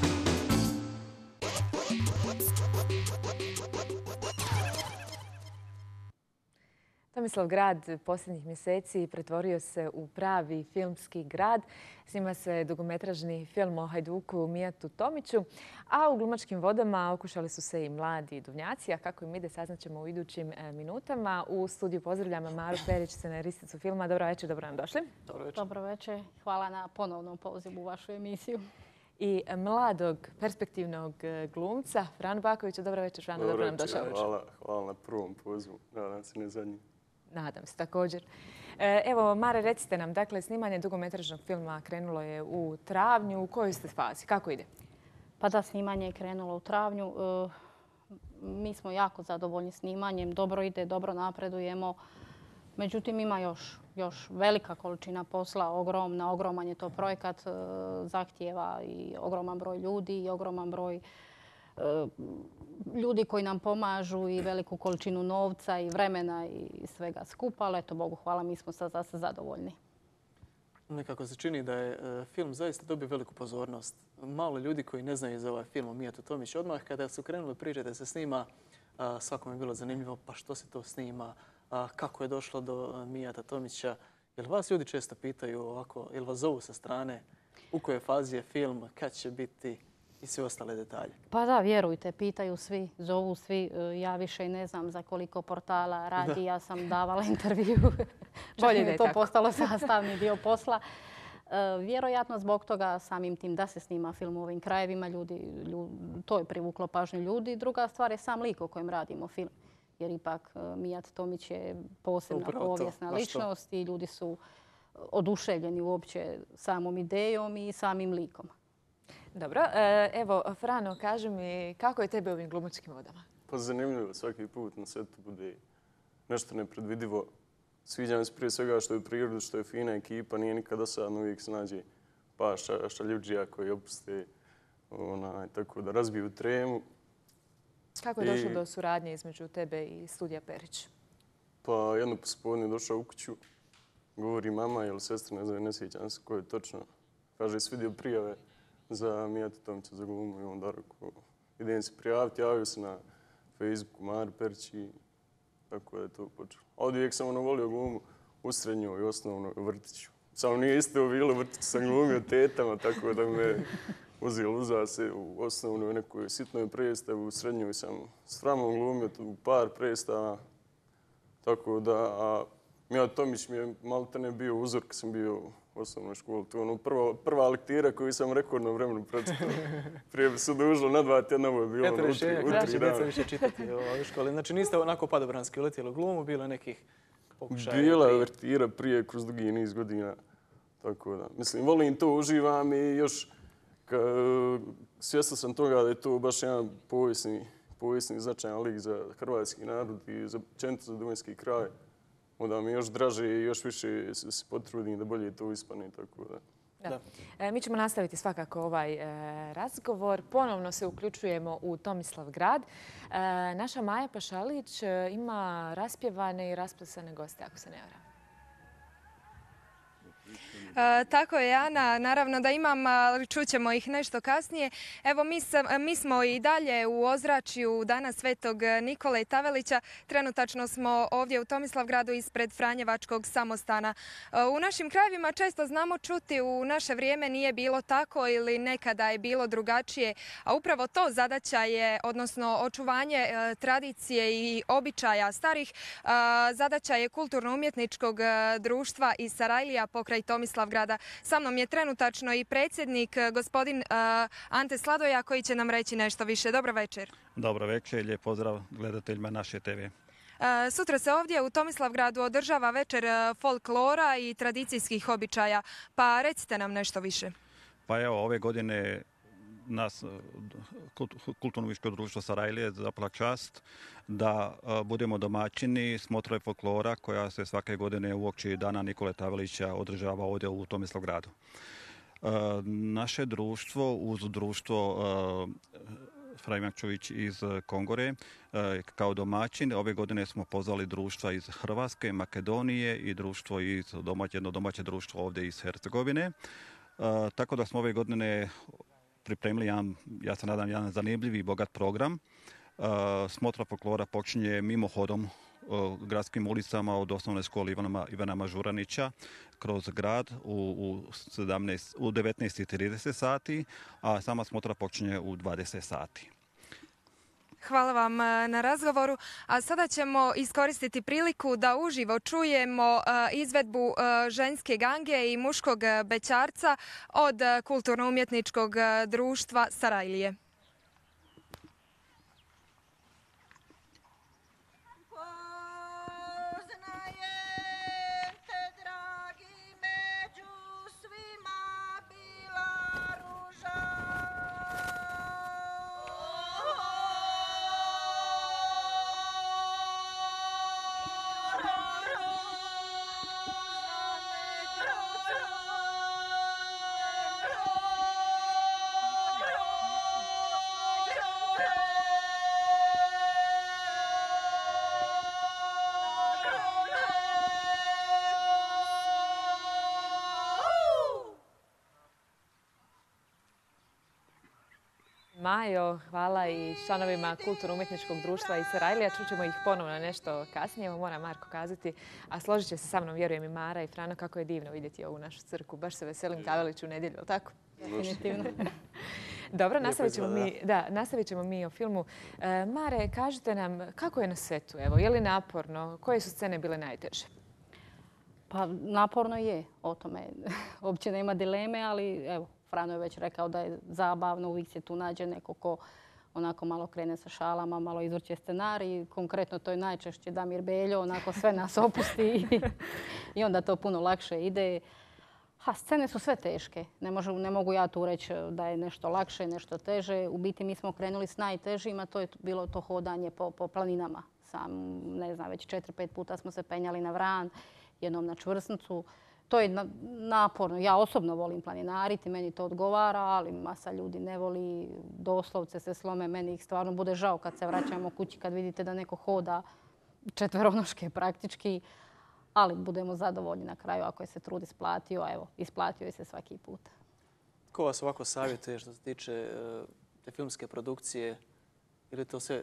Tomislavgrad posljednjih mjeseci pretvorio se u pravi filmski grad. Snima se dugometražni film o Hajduku Mijatu Tomiću, a u glumačkim vodama okušali su se i mladi duvnjaci. A kako im ide, saznaćemo u idućim minutama. U studiju pozdravljamo Maru Perić, scenaristicu filma. Dobro večer, dobro nam došli. Dobro večer. Dobro večer. Hvala na ponovnom pozivu u vašu emisiju. I mladog, perspektivnog glumca, Franu Bakovića. Dobro večer, Franu, dobro nam došao. Hvala, hvala na prvom pozivu. Nadam se ne zadnji. Nadam se također. Evo, Mare, recite nam, dakle, snimanje dugometražnog filma krenulo je u travnju. U kojoj ste fazi? Kako ide? Pa da, snimanje je krenulo u travnju. Mi smo jako zadovoljni snimanjem. Dobro ide, dobro napredujemo. Međutim, ima još, još velika količina posla, ogromna, ogroman je to projekat. Zahtijeva i ogroman broj ljudi i ogroman broj ljudi koji nam pomažu i veliku količinu novca i vremena i svega skupa, ali eto, Bogu hvala, mi smo sad zase zadovoljni. Nekako se čini da je film zaista dobio veliku pozornost. Malo ljudi koji ne znaju za ovaj film o Mijatu Tomiću, odmah kada su krenuli priče da se snima, svakom je bilo zanimljivo pa što se to snima, kako je došlo do Mijata Tomića. Jel vas ljudi često pitaju ovako, jel vas zovu sa strane, u kojoj fazi je film, kad će biti i sve ostale detalje? Pa da, vjerujte, pitaju svi, zovu svi. Ja više i ne znam za koliko portala radi. Ja sam davala intervju. Bolje da je to postalo sastavni dio posla. Vjerojatno zbog toga samim tim da se snima film u ovim krajevima, ljudi, to je privuklo pažnju ljudi. Druga stvar je sam lik o kojem radimo film. Jer ipak Mijat Tomić je posebna povijesna ličnost i ljudi su oduševljeni uopće samom idejom i samim likom. Dobro. Evo, Frano, kaži mi, kako je tebe u ovim glumačkim vodama? Pa zanimljivo, svaki put na setu bude nešto nepredvidivo. Sviđa mi se prije svega što je priroda, što je fina ekipa, nije nikada dosadno, uvijek se nađe pa šaljivđija koji opuste, tako da razbiju tremu. Kako je došlo do suradnje između tebe i studija Perić? Pa jedno pospodne došao u kuću, govori mama ili sestra, ne znam, ne sjećam se ko je točno. Kaže, svidio prijave za Mijatu Tomića za glumu i onda rekao, idem se prijaviti, javio se na Facebooku Mari Perić i tako da je to počelo. A od uvijek sam ono volio glumu u srednjoj i osnovnoj vrtiću. Samo nije isto bilo, vrtić sam glumio tetama, tako da me uzeli uza se u osnovnoj nekoj sitnoj predstavi, u srednjoj sam s Framom glumio u par predstava. Tako da, a Mijat Tomić mi je maltene bio uzor kad sam bio u osnovnoj školi. To je ono prva, prva lektira koju sam rekordno vremenu pročitao. Prije bi se dužilo na dva tjedna, ovo je bilo Eto ono rješenja, u kada tri će dana. djeca više čitati u školi. Znači niste onako padobranski uletjeli u glumu, bilo je nekih pokušaja? Bila je vertira prije kroz dugi niz godina. Tako da, mislim, volim to, uživam i još svjestan sam toga da je to baš jedan povijesni, povijesni značajan lik za hrvatski narod i za općenito za domovinski kraj. Onda mi još draže i još više se potrudim da bolje to ispane. Tako da. Da. E, mi ćemo nastaviti svakako ovaj e, razgovor. Ponovno se uključujemo u Tomislavgrad. E, naša Maja Pašalić e, ima raspjevane i rasplesane goste, ako se ne varam. E, tako je, Ana. Naravno da imam, ali čućemo ih nešto kasnije. Evo, mi, sam, mi smo i dalje u ozračju Dana Svetog Nikole Tavelića. Trenutačno smo ovdje u Tomislavgradu ispred Franjevačkog samostana. E, u našim krajevima često znamo čuti u naše vrijeme nije bilo tako ili nekada je bilo drugačije. A upravo to zadaća je, odnosno očuvanje e, tradicije i običaja starih, e, zadaća je kulturno-umjetničkog e, društva iz Sarajlija pokraj Tomislavgrada. Sa mnom je trenutačno i predsjednik, gospodin uh, Ante Sladoja, koji će nam reći nešto više. Dobro večer. Dobro večer, lijep pozdrav gledateljima naše te ve. Uh, sutra se ovdje u Tomislavgradu održava večer folklora i tradicijskih običaja. Pa recite nam nešto više. Pa evo, ove godine nas Kulturno-umjetničko društvo Sarajlije zapala čast da budemo domaćini smotre folklora koja se svake godine uoči Dana Nikole Tavelića održava ovdje u Tomislavgradu. Naše društvo uz društvo Fraj Makčović iz Kongore kao domaćin. Ove godine smo pozvali društva iz Hrvatske, Makedonije i društvo iz domaće, jedno domaće društvo ovdje iz Hercegovine. Tako da smo ove godine pripremili jedan, ja se nadam, jedan zanimljiv i bogat program. Uh, smotra folklora počinje mimohodom uh, gradskim ulicama od osnovne škole Ivana, Ivana Mažuranića kroz grad u, u, sedamnaest, u devetnaest i trideset sati, a sama smotra počinje u dvadeset sati. Hvala vam na razgovoru. A sada ćemo iskoristiti priliku da uživo čujemo izvedbu ženske gange i muškog bećarca od Kulturno-umjetničkog društva Sarajlije. Majo, hvala i članovima Kulturno-umjetničkog društva iz Sarajlija. Čućemo ih ponovno nešto kasnije. Evo mora Marko kazati, a složit će se sa mnom, vjerujem, i Mara i Frano, kako je divno vidjeti ovu našu crkvu. Baš se veselim Taveliću u nedjelju, tako? Definitivno. Dobro, nastavit ćemo, mi, da, nastavit ćemo mi o filmu. E, Mare, kažite nam kako je na setu? Evo, je li naporno? Koje su scene bile najteže? Pa naporno je, o tome uopće nema dileme, ali evo, Frano je već rekao da je zabavno, uvijek se tu nađe neko ko onako malo krene sa šalama, malo izvrće scenarij. Konkretno to je najčešće Damir Beljo, onako sve nas opusti i onda to puno lakše ide. Ha, scene su sve teške. Ne, možu, ne mogu ja tu reći da je nešto lakše, nešto teže. U biti mi smo krenuli s najtežima, to je bilo to hodanje po, po planinama. Sam, ne znam, već četiri, pet puta smo se penjali na Vran, jednom na Čvrsnicu. To je naporno. Ja osobno volim planinariti, meni to odgovara, ali masa ljudi ne voli, doslovce se slome. Meni ih stvarno bude žao kad se vraćamo kući, kad vidite da neko hoda četveronoške praktički, ali budemo zadovoljni na kraju ako je se trud isplatio, a evo, isplatio je se svaki put. Ko vas ovako savjetuje što se tiče e, te filmske produkcije? Ili to sve e,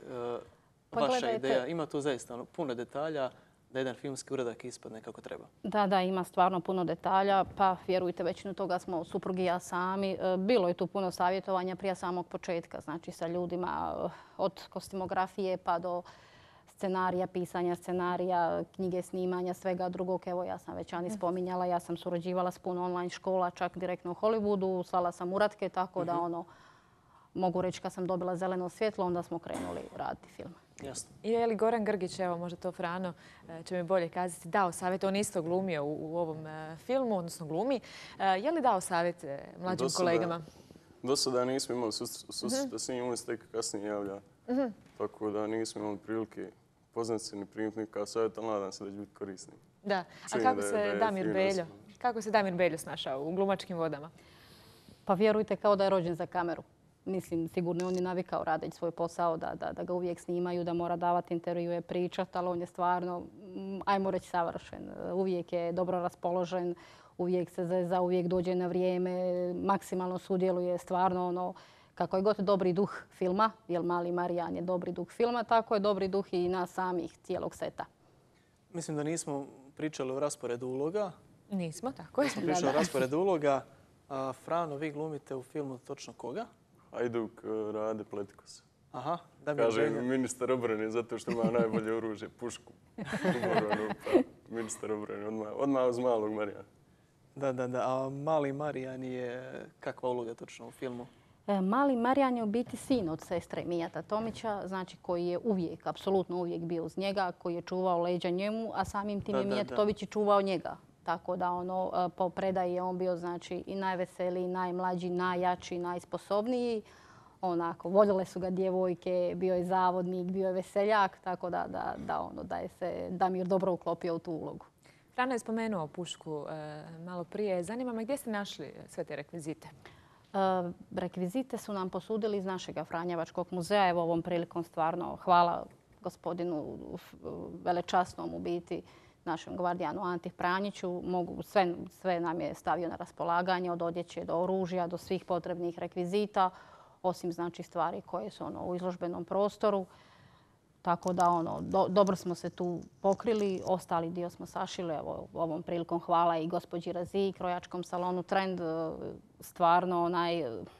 Pa vaša gledajte- ideja? Ima tu zaista ono, puno detalja da jedan filmski uradak ispadne kako treba. Da, da, ima stvarno puno detalja, pa vjerujte, većinu toga smo suprugi i ja sami. E, Bilo je tu puno savjetovanja prije samog početka, znači sa ljudima e, od kostimografije pa do scenarija, pisanja scenarija, knjige snimanja, svega drugog. Evo, ja sam već Ani spominjala, ja sam surađivala s puno online škola, čak direktno u Hollywoodu, slala sam uratke, tako da ono, mogu reći kad sam dobila zeleno svjetlo, onda smo krenuli raditi film. Jasno. I je li Goran Grgić, evo možda to Frano e, će mi bolje kazati, dao savjet, on isto glumio u, u ovom e, filmu, odnosno glumi. E, je li dao savjet e, mlađim Do sada- kolegama? Do sada nismo imali sus- susreta s njim, on se tek kasnije javlja. Mhm. Tako da nismo imali prilike poznati se ni primiti nikakav savjet, ali nadam se da će biti korisni. Da. A Čini kako da je- se da je Damir fin Beljo, osoba. kako se Damir Beljo snašao u glumačkim vodama? Pa vjerujte kao da je rođen za kameru. Mislim, sigurno on je navikao radeći svoj posao, da, da, da ga uvijek snimaju, da mora davati intervjue, pričati, ali on je stvarno, mm, ajmo reći, savršen. Uvijek je dobro raspoložen, uvijek se zeza, uvijek dođe na vrijeme, maksimalno sudjeluje, stvarno ono, kako je god dobri duh filma, jer Mali Marijan je dobri duh filma, tako je dobri duh i nas samih, cijelog seta. Mislim da nismo pričali o rasporedu uloga. Nismo, tako je. Nismo pričali o rasporedu uloga. A, Frano, vi glumite u filmu točno koga? Hajduk uh, Rade Pletikos. Aha, Damir Kaže Beljo. ministar obrane zato što ima najbolje oružje, pušku. Uboranu, pa ministar obrane, odmah, odmah uz malog Marijana. Da, da, da. A Mali Marijan je kakva uloga točno u filmu? E, Mali Marijan je u biti sin od sestre Mijata Tomića, znači koji je uvijek, apsolutno uvijek bio uz njega, koji je čuvao leđa njemu, a samim tim Da, je da, Mijat da. Tomić i čuvao njega. Tako da ono, e, po predaji je on bio znači i najveseliji, najmlađi, najjači, najsposobniji. Onako, voljele su ga djevojke, bio je zavodnik, bio je veseljak, tako da, da, da, ono, da je se Damir dobro uklopio u tu ulogu. Frano je spomenuo pušku e, malo prije. Zanima me gdje ste našli sve te rekvizite? E, rekvizite su nam posudili iz našega Franjevačkog muzeja. Evo ovom prilikom stvarno hvala gospodinu velečasnom u biti, našem gvardijanu Anti Pranjiću. Mogu, sve, sve nam je stavio na raspolaganje, od odjeće do oružja, do svih potrebnih rekvizita, osim znači stvari koje su ono, u izložbenom prostoru. Tako da ono, do, dobro smo se tu pokrili, ostali dio smo sašili. Evo, ovom prilikom hvala i gospođi Raziji, krojačkom salonu Trend. Stvarno onaj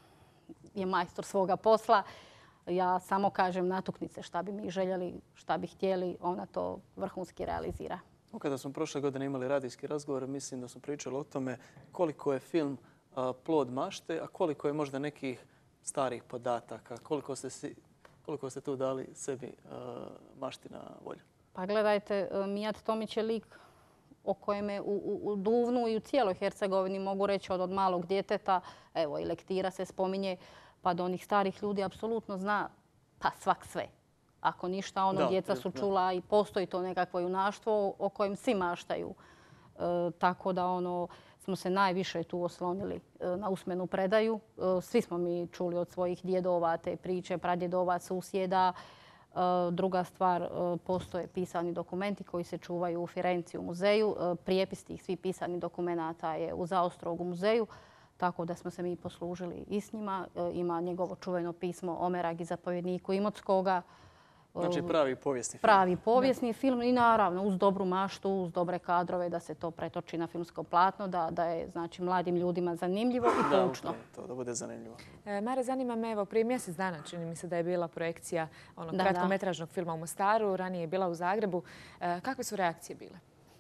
je majstor svoga posla. Ja samo kažem natuknice šta bi mi željeli, šta bi htjeli, ona to vrhunski realizira. Kada smo prošle godine imali radijski razgovor, mislim da smo pričali o tome koliko je film a, plod mašte, a koliko je možda nekih starih podataka, koliko ste, si, koliko ste tu dali sebi a, mašti na volju. Pa gledajte, Mijat Tomić je lik o kojem je u, u, u Duvnu i u cijeloj Hercegovini, mogu reći od, od malog djeteta, evo i lektira se spominje, pa do onih starih ljudi apsolutno zna pa svak sve. Ako ništa, ono, Da, djeca su da. čula i postoji to nekakvo junaštvo o kojem svi maštaju. E, tako da ono, smo se najviše tu oslonili e, na usmenu predaju. E, svi smo mi čuli od svojih djedova te priče, pradjedova, susjeda. E, druga stvar, e, postoje pisani dokumenti koji se čuvaju u Firenci u muzeju. E, prijepis tih svih pisanih dokumenata je u Zaostrogu muzeju. Tako da smo se mi poslužili i s njima. E, ima njegovo čuveno pismo o Meragi zapovjedniku Imotskoga. Znači pravi povijesni film. Pravi povijesni film i naravno uz dobru maštu, uz dobre kadrove da se to pretoči na filmsko platno, da, da je znači, mladim ljudima zanimljivo i Da, poučno. upravo to, da bude zanimljivo. E, Mare, zanima me, evo, prije mjesec dana čini mi se da je bila projekcija onog Da, da. kratkometražnog filma u Mostaru, ranije je bila u Zagrebu. E, kakve su reakcije bile?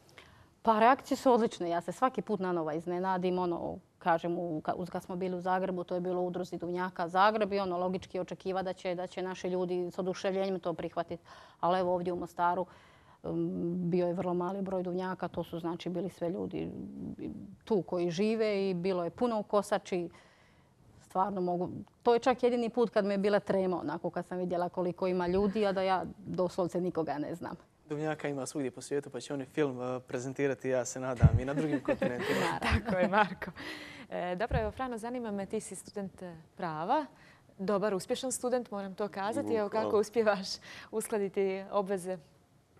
Pa reakcije su odlične. Ja se svaki put na nova iznenadim. Ono, kažem, u, ka- kad smo bili u Zagrebu, to je bilo u udruzi Duvnjaka Zagreb i ono logički očekiva da će, da će naši ljudi s oduševljenjem to prihvatiti. Ali evo ovdje u Mostaru um, bio je vrlo mali broj Duvnjaka. To su znači bili sve ljudi tu koji žive i bilo je puno u Kosači. Stvarno mogu. To je čak jedini put kad me je bila trema, onako kad sam vidjela koliko ima ljudi, a da ja doslovce nikoga ne znam. Duvnjaka ima svugdje po svijetu, pa će oni film uh, prezentirati, ja se nadam, i na drugim kontinentima. Tako je, Marko. E, dobro, evo, Frano, zanima me, ti si student prava. Dobar, uspješan student, moram to kazati. Evo, kako Hvala. uspijevaš uskladiti obveze?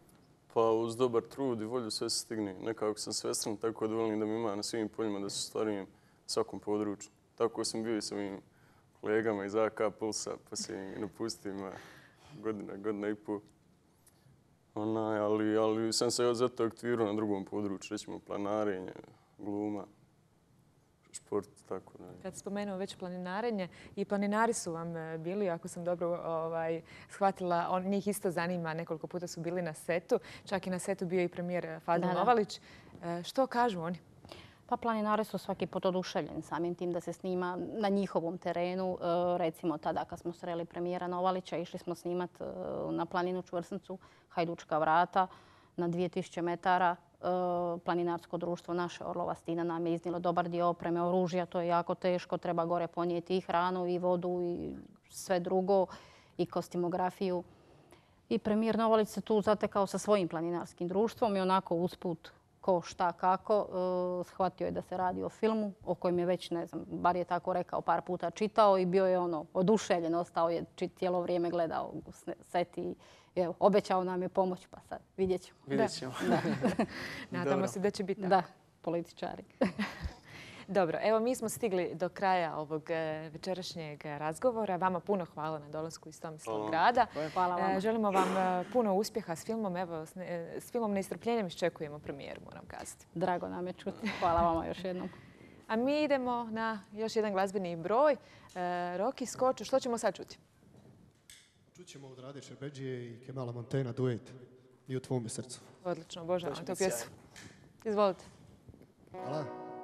Pa uz dobar trud i volju sve se stigne. Nekako sam svestran, tako da volim da mi ima na svim poljima da se ostvarijem svakom području. Tako sam bio i sa ovim kolegama iz A K Pulsa, pa se im napustim godina, godina i pol. Onaj, ali, ali sam se zato aktivirao na drugom području, recimo planarenje, gluma, šport, tako da. Kad spomenuo već planinarenje, i planinari su vam bili, ako sam dobro ovaj, shvatila, on, njih isto zanima, nekoliko puta su bili na setu, čak i na setu bio i premijer Fadil Novalić. Što kažu oni? Pa planinari su svaki put oduševljeni samim tim da se snima na njihovom terenu. Recimo tada kad smo sreli premijera Novalića, išli smo snimat na planinu Čvrsnicu, Hajdučka vrata, na dvije tisuće metara. Planinarsko društvo naše Orlova Stina nam je iznijelo dobar dio opreme, oružja, to je jako teško, treba gore ponijeti i hranu i vodu i sve drugo i kostimografiju. I premijer Novalić se tu zatekao sa svojim planinarskim društvom i onako usput ko šta kako, shvatio je da se radi o filmu o kojem je već, ne znam, bar je tako rekao, par puta čitao i bio je ono oduševljen, ostao je cijelo vrijeme gledao set i evo, obećao nam je pomoć, pa sad vidjet ćemo. Vidjet ćemo. Da. Nadamo se da će biti tako. Da, političari. Dobro, evo mi smo stigli do kraja ovog večerašnjeg razgovora. Vama puno hvala na dolasku iz Tomislavgrada. Hvala vam. Želimo vam puno uspjeha s filmom. Evo, s filmom nestrpljenjem iščekujemo premijeru, moram kazati. Drago nam je čuti. Hvala vama još jednom. A mi idemo na još jedan glazbeni broj. Roki Skoču, što ćemo sad čuti? Čućemo od Rade Šerbedžije i Kemala Montena duet I u tvome srcu. Odlično, obožavam tu pjesmu. Izvolite. Hvala.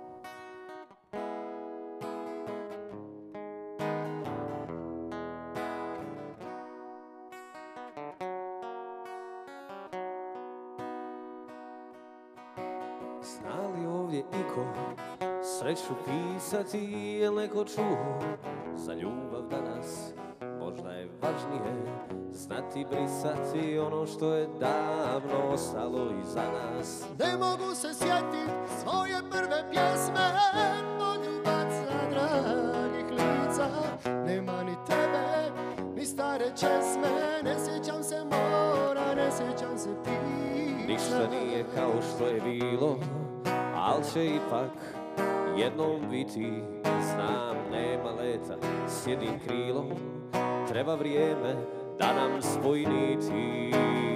Zna li ovdje iko sreću pisati, jel neko čuo za ljubav danas? Možda je važnije znati brisati ono što je davno ostalo iza nas. Ne mogu se sjetit svoje prve pjesme, poljubaca dragih lica. Nema ni tebe, ni stare česme, ne sjećam se mora, ne sjećam se pisa. Ništa nije kao što je bilo, al će ipak jednom biti. Znam, nema leta, sjedim krilom, treba vrijeme da nam spoji niti.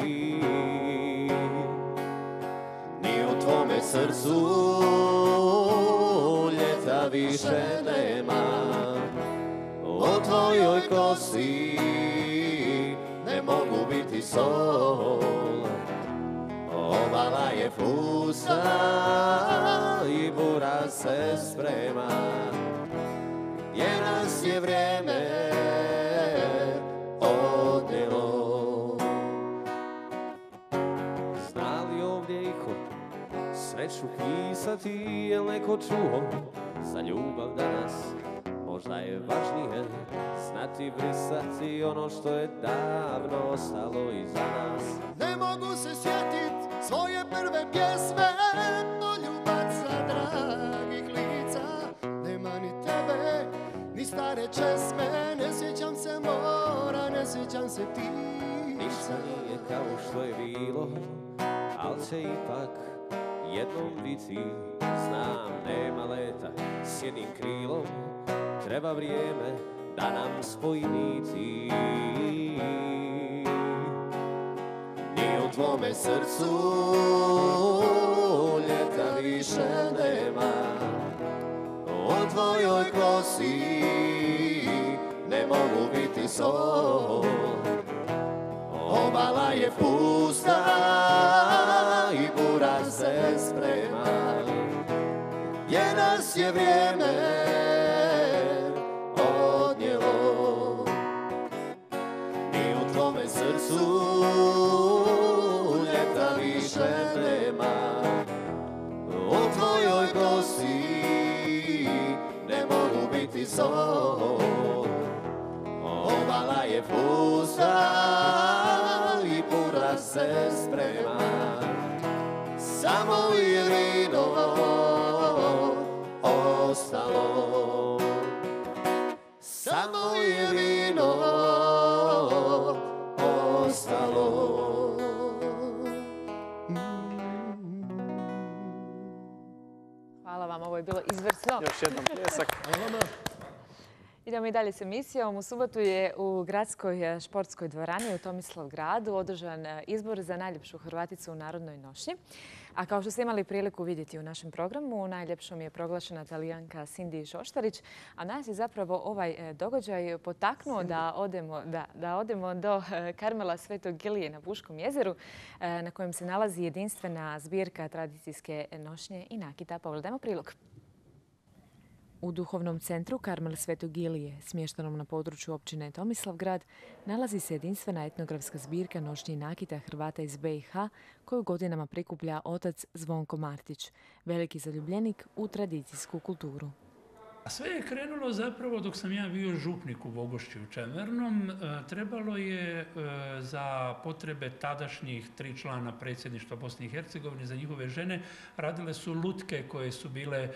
Ni u tvome srcu ljeta više nema, o tvojoj kosi ne mogu biti sol. Obala je pusta i bura se sprema, gdje nas je vrijeme odnijelo. Zna li ovdje iko sreću pisati, jel neko čuo za ljubav danas? Možda je važnije znati brisati ono što je davno ostalo iza nas. Ne mogu se sjetit svoje prve pjesme, poljubaca dragih lica. Nema ni tebe, ni stare česme, ne sjećam se mora, ne sjećam se ptica. Ništa nije kao što je bilo, al će ipak jednom biti. Znam, nema leta, sjedim krilom, treba vrijeme da nam spoji niti. Ni u tvome srcu ljeta više nema, o tvojoj kosi ne mogu biti sol. Obala je pusta i bura se sprema, gdje nas je vrijeme odnijelo. Ni u tvome srcu ljeta više nema, o tvojoj kosi ne mogu biti sol. Obala je pusta i bura se sprema, samo je vino ostalo. Samo je vino ostalo. Bravo. Još jednom pljesak. Idemo i dalje s emisijom. U subotu je u gradskoj športskoj dvorani u Tomislavgradu održan izbor za najljepšu Hrvaticu u narodnoj nošnji. A kao što ste imali priliku vidjeti u našem programu, najljepšom je proglašena Talijanka Cindy Šoštarić, a nas je zapravo ovaj događaj potaknuo da odemo, da, da odemo do Karmela Svetog Ilije na Buškom jezeru, na kojem se nalazi jedinstvena zbirka tradicijske nošnje i nakita. Pogledajmo prilog. U duhovnom centru Karmel Svetog Ilije, smještenom na području općine Tomislavgrad, nalazi se jedinstvena etnografska zbirka nošnji i nakita Hrvata iz be i ha, koju godinama prikuplja otac Zvonko Martić, veliki zaljubljenik u tradicijsku kulturu. Sve je krenulo zapravo dok sam ja bio župnik u Bogošću Čemernom. Trebalo je za potrebe tadašnjih tri člana predsjedništva Bosne i Hercegovine, za njihove žene, radile su lutke koje su bile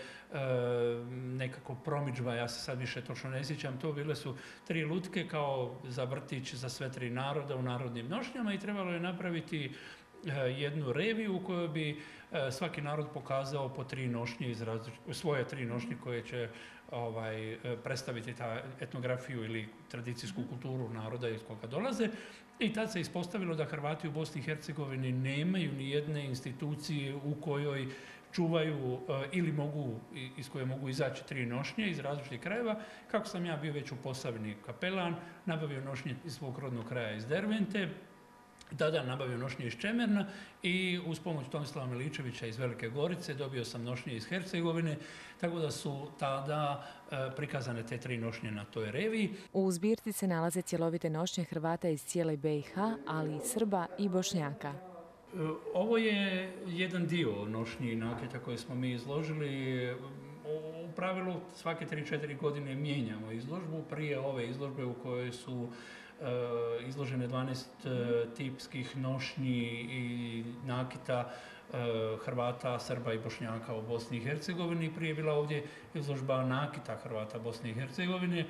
nekako promidžba, ja se sad više točno ne sjećam, to bile su tri lutke kao za vrtić za sve tri naroda u narodnim nošnjama i trebalo je napraviti jednu reviju u kojoj bi svaki narod pokazao po tri nošnje, iz svoje tri nošnje koje će ovaj, predstaviti ta etnografiju ili tradicijsku kulturu naroda iz koga dolaze. I tad se ispostavilo da Hrvati u Bosni i Hercegovini nemaju ni jedne institucije u kojoj čuvaju ili mogu, iz koje mogu izaći tri nošnje iz različitih krajeva. Kako sam ja bio već u Posavini kapelan, nabavio nošnje iz svog rodnog kraja iz Dervente, tada nabavio nošnje iz Čemerna i uz pomoć Tomislava Miličevića iz Velike Gorice dobio sam nošnje iz Hercegovine, tako da su tada prikazane te tri nošnje na toj reviji. U zbirci se nalaze cjelovite nošnje Hrvata iz cijele be i ha, ali i Srba i Bošnjaka. Ovo je jedan dio nošnji i nakita koje smo mi izložili. U pravilu svake tri četiri godine mijenjamo izložbu. Prije ove izložbe u kojoj su izložene dvanaest tipskih nošnji i nakita Hrvata, Srba i Bošnjaka u Bosni i Hercegovini. Prije je bila ovdje izložba nakita Hrvata Bosne i Hercegovine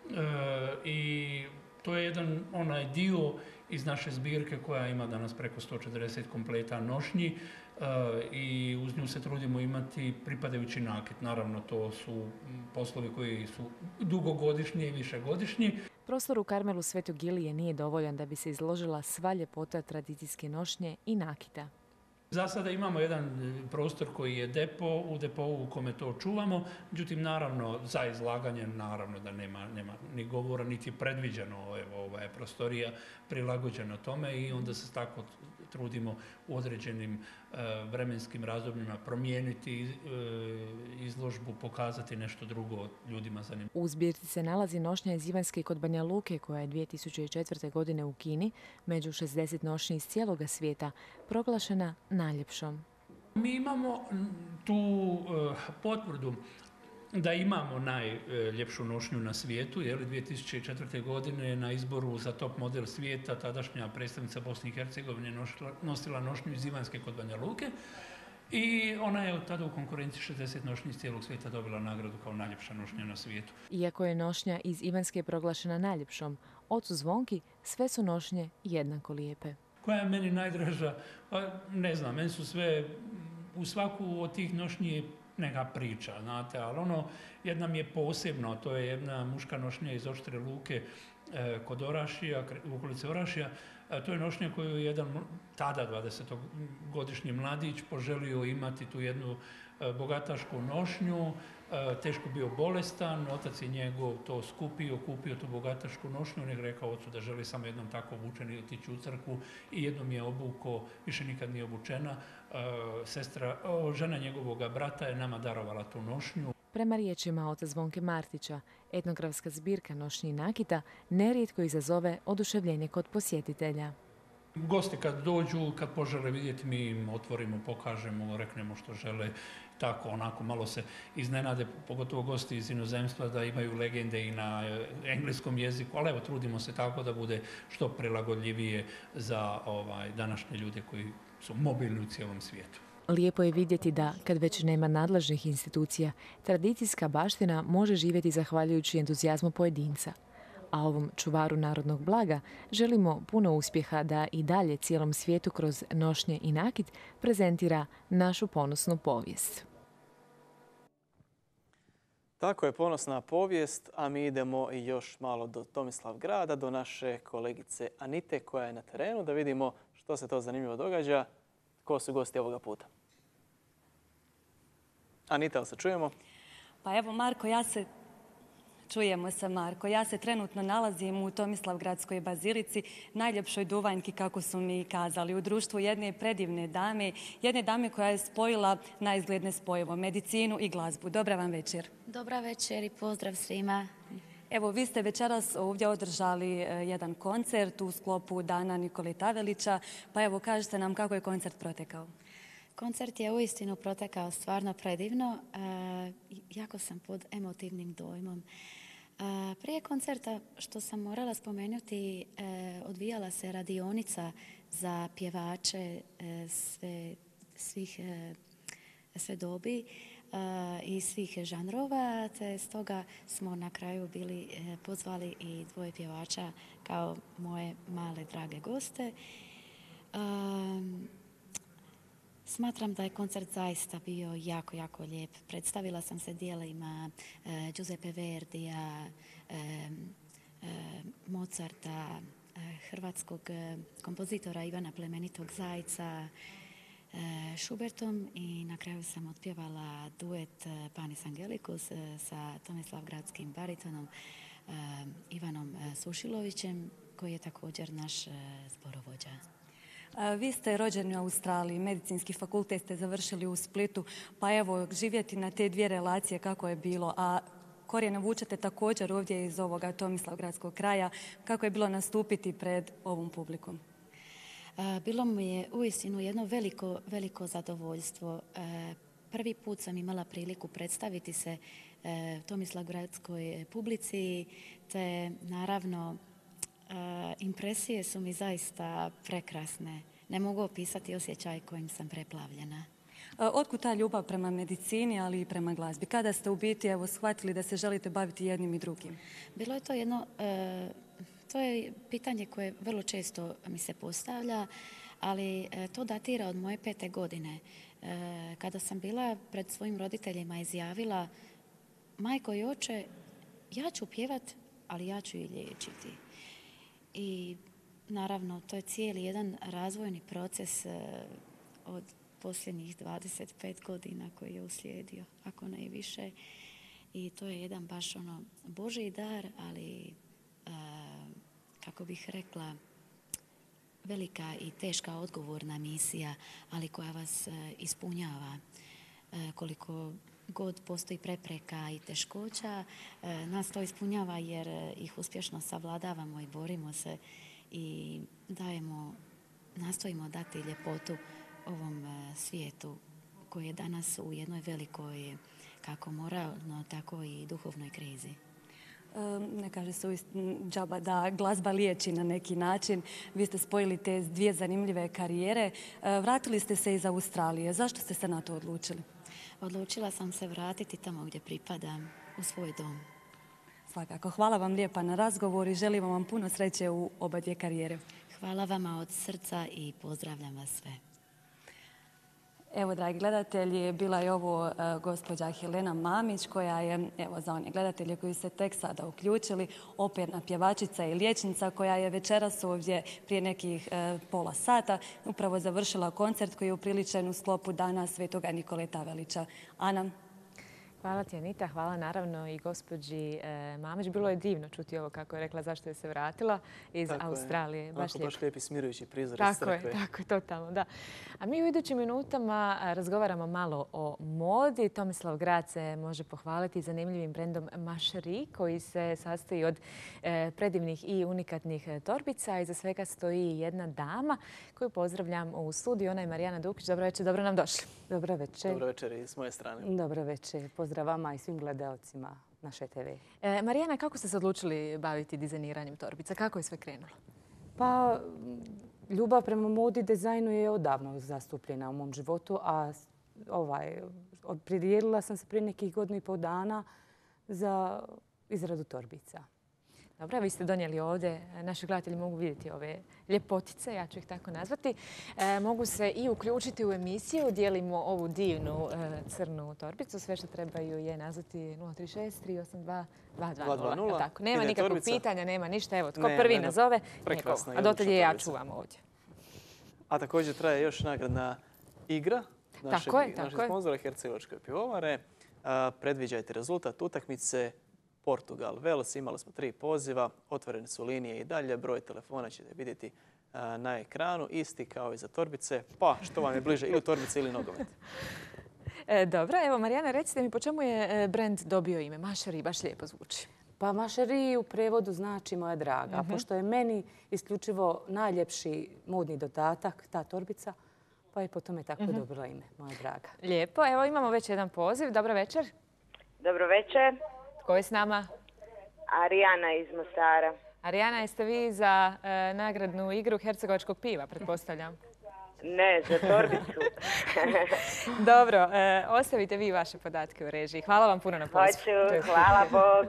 i to je jedan onaj dio iz naše zbirke koja ima danas preko sto četrdeset kompleta nošnji i uz nju se trudimo imati pripadajući nakit. Naravno, to su poslovi koji su dugogodišnji i višegodišnji. Prostor u Karmelu Svetog Ilije nije dovoljan da bi se izložila sva ljepota tradicijske nošnje i nakita. Za sada imamo jedan prostor koji je depo, u depovu u kome to čuvamo, međutim, naravno, za izlaganje, naravno da nema, nema ni govora, niti je predviđeno, evo, ova je prostorija prilagođena tome i onda se tako trudimo u određenim e, vremenskim razdobljima promijeniti e, izložbu, pokazati nešto drugo ljudima zanimljivo. U zbirci se nalazi nošnja iz Ivanjske kod Banja Luke, koja je dvije tisuće četvrte. godine u Kini, među šezdeset nošnji iz cijeloga svijeta, proglašena najljepšom. Mi imamo tu uh, potvrdu da imamo najljepšu nošnju na svijetu. Jer dvije tisuće četvrte. godine na izboru za top model svijeta tadašnja predstavnica Bosne i Hercegovine nosila, nosila nošnju iz Ivanjske kod Banja Luke i ona je od tada u konkurenciji šezdeset nošnji iz cijelog svijeta dobila nagradu kao najljepša nošnja na svijetu. Iako je nošnja iz Ivanjske proglašena najljepšom, ocu Zvonki sve su nošnje jednako lijepe. Koja je meni najdraža? Pa, ne znam, meni su sve, u svaku od tih nošnji je neka priča, znate, ali ono, jedna mi je posebno, to je jedna muška nošnja iz Oštre Luke eh, kod Orašija, u okolice Orašija. Eh, to je nošnja koju je jedan tada dvadesetogodišnji mladić poželio imati tu jednu eh, bogatašku nošnju, eh, teško bio bolestan, otac je njegov to skupio, kupio tu bogatašku nošnju, on je rekao ocu da želi samo jednom tako obučen otići u crkvu i jednom je obuko, više nikad nije obučena. Sestra, o, žena njegovog brata je nama darovala tu nošnju. Prema riječima oca Zvonke Martića, etnografska zbirka nošnji i nakita nerijetko izazove oduševljenje kod posjetitelja. Gosti kad dođu, kad požele vidjeti, mi im otvorimo, pokažemo, reknemo što žele. Tako, onako, malo se iznenade, pogotovo gosti iz inozemstva, da imaju legende i na engleskom jeziku, ali evo, trudimo se tako da bude što prilagodljivije za ovaj, današnje ljude koji su mobilni u cijelom svijetu. Lijepo je vidjeti da, kad već nema nadležnih institucija, tradicijska baština može živjeti zahvaljujući entuzijazmu pojedinca. A ovom čuvaru narodnog blaga želimo puno uspjeha da i dalje cijelom svijetu kroz nošnje i nakit prezentira našu ponosnu povijest. Tako je, ponosna povijest, a mi idemo i još malo do Tomislavgrada, do naše kolegice Anite koja je na terenu, da vidimo što se to zanimljivo događa, ko su gosti ovoga puta. Anita, ali se čujemo? Pa evo Marko, ja se... Čujemo se, Marko. Ja se trenutno nalazim u Tomislavgradskoj bazilici, najljepšoj duvanjki, kako su mi kazali, u društvu jedne predivne dame, jedne dame koja je spojila najizgledne spojevo, medicinu i glazbu. Dobra vam večer. Dobra večer i pozdrav svima. Evo, vi ste večeras ovdje održali jedan koncert u sklopu Dana Nikole Tavelića, pa evo, kažete nam kako je koncert protekao. Koncert je uistinu protekao stvarno predivno. E, jako sam pod emotivnim dojmom. E, prije koncerta, što sam morala spomenuti, e, odvijala se radionica za pjevače e, sve, svih, e, sve dobi e, i svih žanrova, te stoga smo na kraju bili e, pozvali i dvoje pjevača kao moje male drage goste. E, Smatram da je koncert zaista bio jako, jako lijep. Predstavila sam se dijelima e, Giuseppe Verdija, e, e, Mozarta, e, hrvatskog e, kompozitora Ivana Plemenitog Zajca, e, Schubertom i na kraju sam otpjevala duet e, Panis Angelicus e, sa Tomislavgradskim baritonom e, Ivanom e, Sušilovićem, koji je također naš e, zborovođa. Vi ste rođeni u Australiji, medicinski fakultet ste završili u Splitu, pa evo, živjeti na te dvije relacije kako je bilo, a korijene vučete također ovdje iz ovoga Tomislavgradskog kraja, kako je bilo nastupiti pred ovom publikom? Bilo mi je uistinu jedno veliko, veliko zadovoljstvo. Prvi put sam imala priliku predstaviti se Tomislavgradskoj publici, te naravno impresije su mi zaista prekrasne. Ne mogu opisati osjećaj kojim sam preplavljena. Otkud ta ljubav prema medicini, ali i prema glazbi? Kada ste u biti evo, shvatili da se želite baviti jednim i drugim? Bilo je to jedno, e, to je pitanje koje vrlo često mi se postavlja, ali e, to datira od moje pete godine. E, kada sam bila pred svojim roditeljima izjavila, majko i oče, ja ću pjevat, ali ja ću i liječiti. I naravno, to je cijeli jedan razvojni proces e, od posljednjih dvadeset pet godina koji je uslijedio, ako ne i više. I to je jedan baš ono Božji dar, ali e, kako bih rekla, velika i teška odgovorna misija, ali koja vas e, ispunjava. E, koliko god postoji prepreka i teškoća, e, nas to ispunjava jer ih uspješno savladavamo i borimo se i dajemo, nastojimo dati ljepotu ovom e, svijetu koji je danas u jednoj velikoj, kako moralno, tako i duhovnoj krizi. Ne kaže se džaba da glazba liječi na neki način. Vi ste spojili te dvije zanimljive karijere. Vratili ste se iz Australije. Zašto ste se na to odlučili? Odlučila sam se vratiti tamo gdje pripadam, u svoj dom. Svakako. Hvala vam lijepa na razgovor i želim vam puno sreće u oba dvije karijere. Hvala vama od srca i pozdravljam vas sve. Evo, dragi gledatelji, bila je ovo uh, gospođa Helena Mamić, koja je, evo, za one gledatelje koji se tek sada uključili, operna pjevačica i liječnica, koja je večeras ovdje prije nekih uh, pola sata upravo završila koncert koji je upriličen u sklopu Dana Svetoga Nikole Tavelića. Ana? Hvala ti, Anita. Hvala naravno i gospođi e, Mamić. Bilo je divno čuti ovo kako je rekla zašto je se vratila iz tako Australije. Je. Baš, baš lijepi smirujući prizor tako iz crkve. Je, tako je, totalno, da. A mi u idućim minutama razgovaramo malo o modi. Tomislavgrad se može pohvaliti zanimljivim brendom Mašeri, koji se sastoji od e, predivnih i unikatnih torbica. Iza svega stoji jedna dama koju pozdravljam u studiju. Ona je Marijana Dukić. Dobro večer, dobro nam došli. Dobro večer. Dobro večer i s moje strane. Dobro večer. Pozdrav vama i svim gledalcima naše te ve. E, Marijana, kako ste se odlučili baviti dizajniranjem torbica? Kako je sve krenulo? Pa, ljubav prema modi i dizajnu je odavno zastupljena u mom životu, a ovaj, opredijelila sam se prije nekih godinu i pol dana za izradu torbica. Dobro, vi ste donijeli ovdje, naši gledatelji mogu vidjeti ove ljepotice, ja ću ih tako nazvati. E, mogu se i uključiti u emisiju, dijelimo ovu divnu e, crnu torbicu. Sve što trebaju je nazvati nula tri šest tri osam dva dva dva nula. Tako, nema Ide nikakvog torbica. pitanja, nema ništa. Evo, tko Ne, prvi ne, ne. nazove, Prekrasna njegov. i A dotelj je ja odlična čuvam ovdje. A također traje još nagradna igra naše, Tako je, naše tako je. sponzora Hercegovačke pivovare. A, predviđajte rezultat utakmice Portugal Vels. Imali smo tri poziva, otvorene su linije i dalje, broj telefona ćete vidjeti a, na ekranu, isti kao i za torbice. Pa što vam je bliže, ili torbice ili nogomet? E, dobro, evo Marijana, recite mi po čemu je e, brend dobio ime? Mašeri, baš lijepo zvuči. Pa Mašeri u prevodu znači moja draga. Mhm. Pošto je meni isključivo najljepši modni dodatak, ta torbica, pa je po tome tako Mhm. dobila ime, moja draga. Lijepo, evo imamo već jedan poziv. Dobro večer. Dobro večer. Tko je s nama? Arijana iz Mostara. Arijana, jeste vi za e, nagradnu igru hercegovačkog piva, pretpostavljam? Ne, za torbicu. Dobro, e, ostavite vi vaše podatke u režiji. Hvala vam puno na pozivu. Hoću, hvala Bog.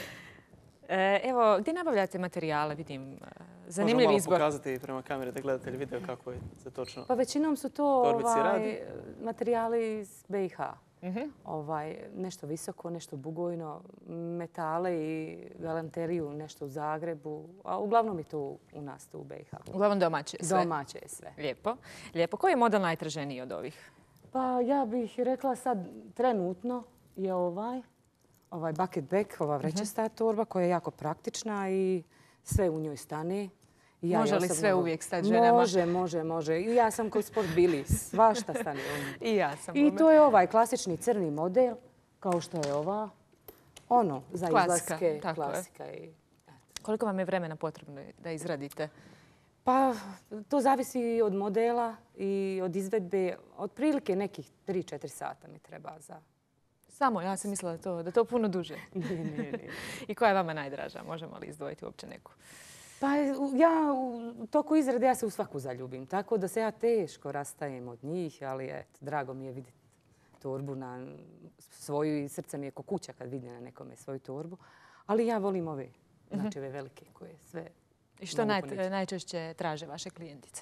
E, evo, gdje nabavljate materijale? Vidim, e, zanimljiv Možemo malo izbor. pokazati prema kameri da gledatelji vide kako je se točno Pa većinom su to torbici ovaj, radi. materijali iz B i H. Mhm. Ovaj, nešto visoko, nešto bugojno, metale i galanteriju, nešto u Zagrebu, a uglavnom je to u nas tu u B i H. Uglavnom domaće je sve. Domaće je sve. Lijepo. Lijepo. Koji je model najtraženiji od ovih? Pa ja bih rekla sad trenutno je ovaj, ovaj bucket bag, ova vrećasta torba koja je jako praktična i sve u njoj stane. I ja Može je li osobno- sve uvijek stati ženama? Može, može, može. I ja sam kod sport bili, svašta stane u nju. I ja sam. I bome. to je ovaj klasični crni model, kao što je ova. Ono, za Klasika, izlaske, tako je. klasika. I, Koliko vam je vremena potrebno da izradite? pa to zavisi od modela i od izvedbe. Otprilike nekih tri četiri sata mi treba za... Samo, ja sam mislila da to, da to puno duže. Nije, nije, nije. I koja je vama najdraža? Možemo li izdvojiti uopće neku? Pa u- ja u toku izrade ja se u svaku zaljubim, tako da se ja teško rastajem od njih, ali eto, drago mi je vidjeti torbu na svoju i srce mi je ko kuća kad vidim na nekome svoju torbu. Ali ja volim ove, znači ove velike koje sve I što mogu naj, ponijeti. najčešće traže vaše klijentice?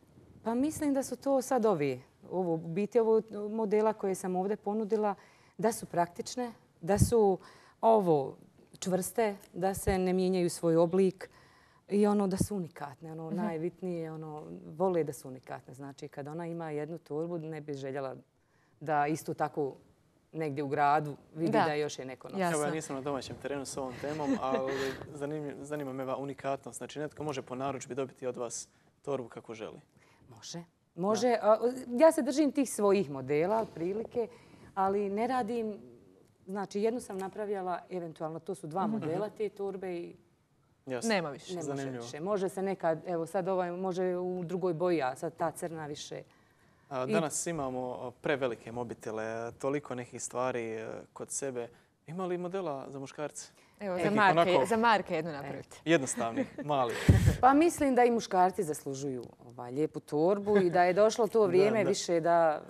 Pa mislim da su to sad ovi, ovo, u biti ovo modela koje sam ovdje ponudila, da su praktične, da su ovo čvrste, da se ne mijenjaju svoj oblik i ono da su unikatne. Ono, Mhm. najbitnije, ono, vole da su unikatne. Znači, kad ona ima jednu torbu, ne bi željela da istu takvu negdje u gradu vidi Da. da, još je neko nosi. Evo, ja nisam na domaćem terenu s ovom temom, ali zanim- zanima me ova unikatnost. Znači, netko može po narudžbi dobiti od vas torbu kako želi. Može. Može. A, ja se držim tih svojih modela, otprilike, ali ne radim... Znači, jednu sam napravila, eventualno, to su dva Mhm. modela te torbe i Jasno. Nema više. ne može Zanimljivo. više. Može se nekad, evo sad ovaj može u drugoj boji, a sad ta crna više. A, I- Danas imamo prevelike mobitele, toliko nekih stvari e, kod sebe. Ima li modela za muškarce? Evo, za Nekih Marke, onako za Marke jednu napravite. Jednostavnih, malih. Pa mislim da i muškarci zaslužuju ovaj, lijepu torbu i da je došlo to vrijeme da. više da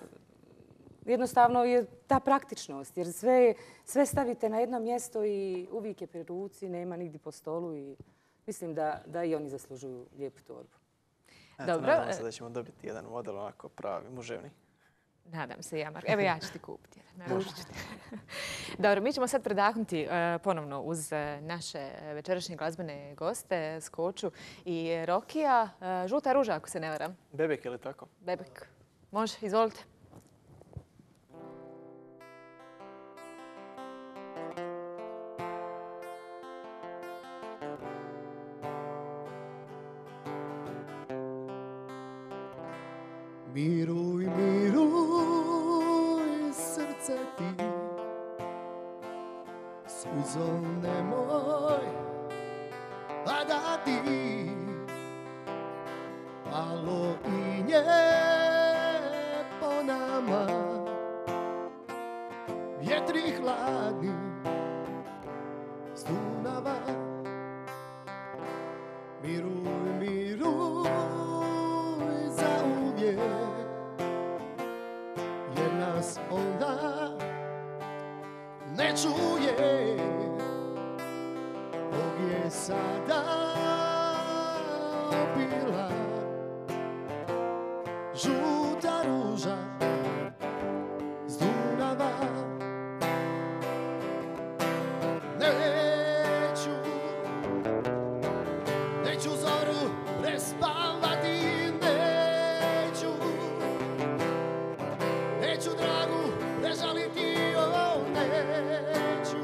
jednostavno je ta praktičnost. Jer sve, sve stavite na jedno mjesto i uvijek je pri ruci, nema nigdje po stolu i mislim da, da i oni zaslužuju lijepu torbu. Eto, Dobro, nadamo e- se da ćemo dobiti jedan model onako pravi, muževni. Nadam se ja, Marko. Evo ja ću ti kupiti jedan. naručit ću ti. Dobro, mi ćemo sad predahnuti e, ponovno uz e, naše večerašnje glazbene goste, Skoču i Rokija. E, Žuta ruža, ako se ne varam. Bebek, je li tako? Bebek. Može, izvolite. Miruj, miruj, srce ti, suzom nemoj padati, malo i nje po nama, vjetri hladni s Dunava. Miruj, miruj, zauvijek, jer nas onda ne čuje. Bog je je sada opila žuta ruža s Dunava. Neću, neću zoru prespavati, neću, neću dragu prežaliti, o neću,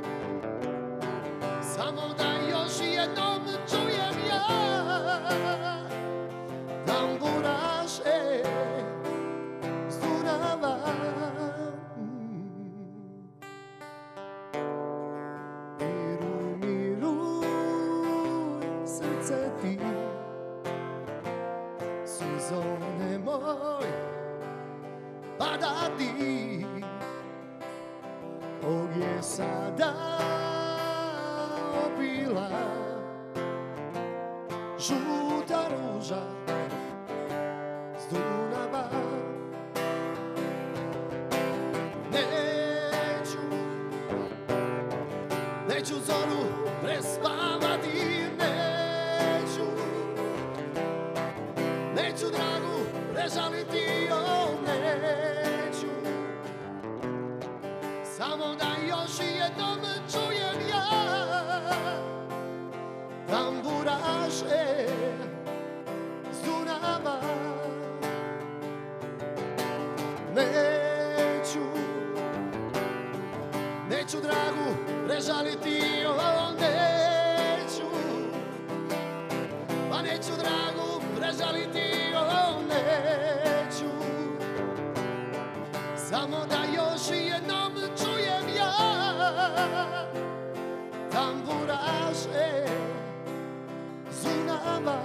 samo da još jednom čujem ja tamburaše s Dunava. Miruj, miruj, srce ti, suzo nemoj padati, kog je sada opila žuta ruža s Dunava. Neću, neću zoru prespavati, neću, neću dragu prežaliti, o neću, samo da još jednom čujem ja tamburaše s Dunava. Neću, neću dragu prežaliti, o neću, pa neću dragu prežaliti, o neću, samo da još jednom čujem ja tamburaše s Dunava.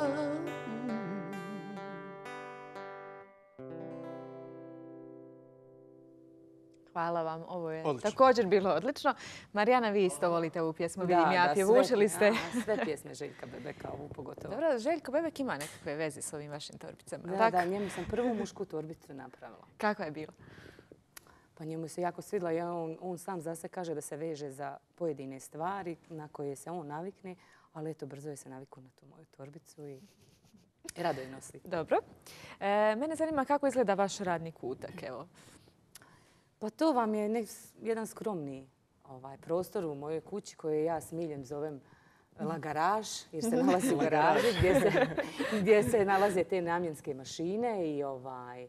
Hvala vam, ovo je Odlično. također bilo odlično. Marijana, vi isto volite ovu pjesmu, vidim ja, pjevučili ste. Da, sve pjesme Željka Bebeka, ovu pogotovo. Dobro, Željko Bebek ima nekakve veze s ovim vašim torbicama. Da, tako? da, njemu sam prvu mušku torbicu napravila. Kakva je bila? Pa njemu se jako svidla i on, on sam za se kaže da se veže za pojedine stvari na koje se on navikne, ali eto, brzo je se navikao na tu moju torbicu i rado je nosi. Dobro. E, mene zanima kako izgleda vaš radni kutak, evo. Pa to vam je nek, jedan skromni ovaj, prostor u mojoj kući koji ja s miljem zovem La Garaž, jer se nalazi u garaži gdje se, gdje se nalaze te namjenske mašine i ovaj,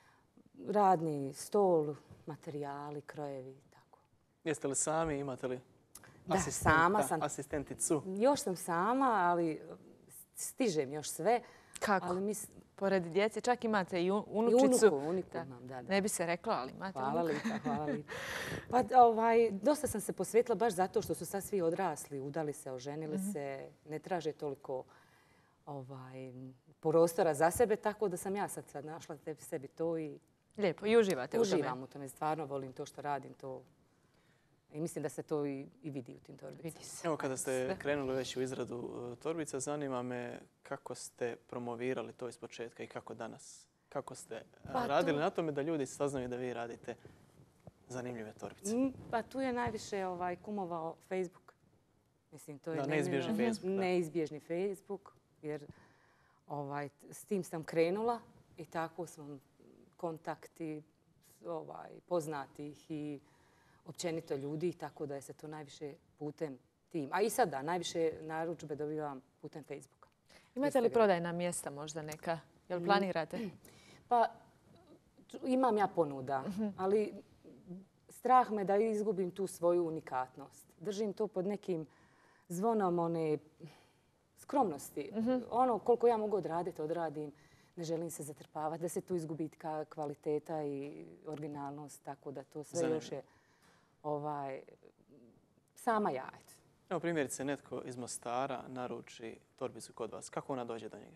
radni stol, materijali, krojevi i tako. Jeste li sami, imate li Da, asistenta, sama sam. asistenticu? Još sam sama, ali stižem još sve. Kako? Ali mis... Pored djece čak imate i unučicu. I unuku, uniku Da. imam, da, da. Ne bi se reklo, ali imate Hvala unuka. lipa, hvala lipa. Pa ovaj, dosta sam se posvetila baš zato što su sad svi odrasli, udali se, oženili Mhm. se, ne traže toliko ovaj, prostora za sebe, tako da sam ja sad, sad našla tebi, sebi to i Lijepo, i uživate u tome. uživam u tome. Stvarno volim to što radim, to i mislim da se to i, i vidi u tim torbicama. Evo kada ste Sve. krenuli već u izradu uh, torbica, zanima me kako ste promovirali to iz početka i kako danas. Kako ste uh, Pa radili to- na tome da ljudi saznaju da vi radite zanimljive torbice. Mm, Pa tu je najviše ovaj, kumovao Facebook. Mislim, to je Da, neizbježni neminovno. Facebook, da. Neizbježni Facebook, jer ovaj, s tim sam krenula i tako sam kontakti ovaj, poznatih i općenito ljudi, tako da je se to najviše putem tim. A i sada najviše narudžbe dobivam putem Facebooka. Imate li Instagrama. prodajna mjesta možda neka? Jel planirate? Pa tu- imam ja ponuda, ali strah me da izgubim tu svoju unikatnost. Držim to pod nekim zvonom one skromnosti. Ono koliko ja mogu odraditi, odradim. Ne želim se zatrpavati, da se tu izgubi ka- kvaliteta i originalnost, tako da to sve Zanimljivo. još je ovaj, sama ja. eto. Evo primjerice, netko iz Mostara naruči torbicu kod vas. Kako ona dođe do njega?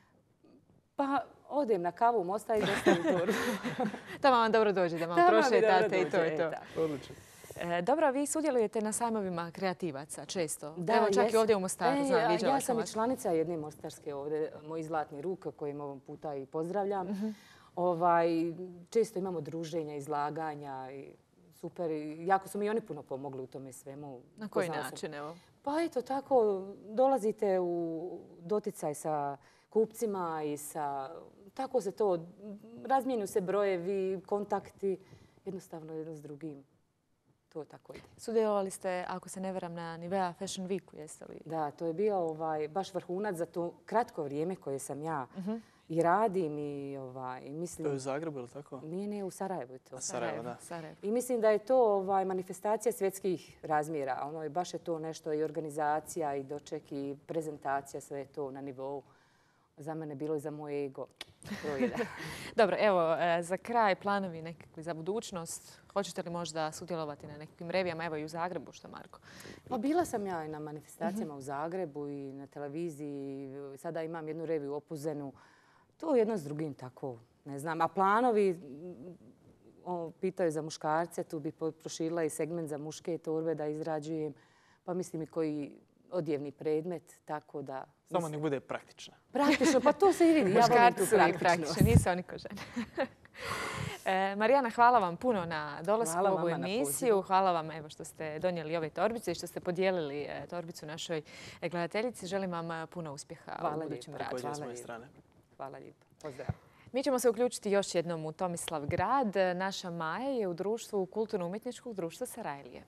Pa odem na kavu u Mostar i dostavim torbu. Tamo vam dobro dođe da malo Tamo mi prošetate dobro i to je dođe, to. e, tako. Odlično. E, dobro, vi sudjelujete na sajmovima kreativaca često. Da, Evo čak i jesam. ovdje u Mostaru, E, znam, ja- viđala Ja sam sam i vas. članica jedne mostarske ovdje, moji zlatni ruk, kojim ovog puta i pozdravljam. Mhm. Ovaj, često imamo druženja, izlaganja i super. Jako su mi oni puno pomogli u tome svemu. Na koji način, evo? Pa eto, tako, dolazite u doticaj sa kupcima i sa... Tako se to, razmijenu se brojevi, kontakti, jednostavno jedno s drugim. To tako ide. Sudjelovali ste, ako se ne varam, na Nivea Fashion Weeku, jeste li? Da, to je bio ovaj, baš vrhunac za to kratko vrijeme koje sam ja i radim i ovaj, mislim... To je u Zagrebu, ili tako? Nije, ne, u Sarajevu je to. A Sarajevo, da. Sarajevo. I mislim da je to ovaj, manifestacija svjetskih razmjera. Ono, je baš je to nešto i organizacija i doček i prezentacija, sve je to na nivou. Za mene bilo i za moj ego. To je, da. Dobro, evo, za kraj planovi nekakvi za budućnost. Hoćete li možda sudjelovati na nekakvim revijama, evo i u Zagrebu, što Marko? Pa bila sam ja i na manifestacijama u Zagrebu i na televiziji. Sada imam jednu reviju u Opuzenu. To jedno s drugim tako, ne znam. A planovi, o, pitaju za muškarce, tu bi proširila i segment za muške torbe da izrađujem. Pa mislim i koji odjevni predmet, tako da... Samo nek bude praktična. Praktično, pa to se i vidi. Ja volim tu praktičnost. Nisu oni ko žene. E, Marijana, hvala vam puno na dolasku u ovu emisiju. Hvala vam evo, što ste donijeli ove torbice i što ste podijelili e, torbicu našoj gledateljici. Želim vam puno uspjeha hvala u budućem lijepa. radu. Također s moje strane. Hvala lijepo. Pozdrav. Mi ćemo se uključiti još jednom u Tomislav grad. Naša Maja je u društvu Kulturno-umjetničkog društva Sarajlije.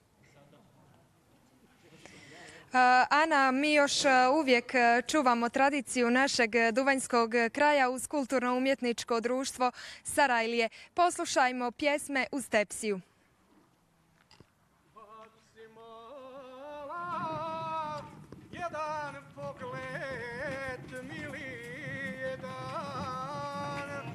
Ana, mi još uvijek čuvamo tradiciju našeg duvanjskog kraja uz Kulturno-umjetničko društvo Sarajlije. Poslušajmo pjesme uz tepsiju. Jedan pogled, mili jedan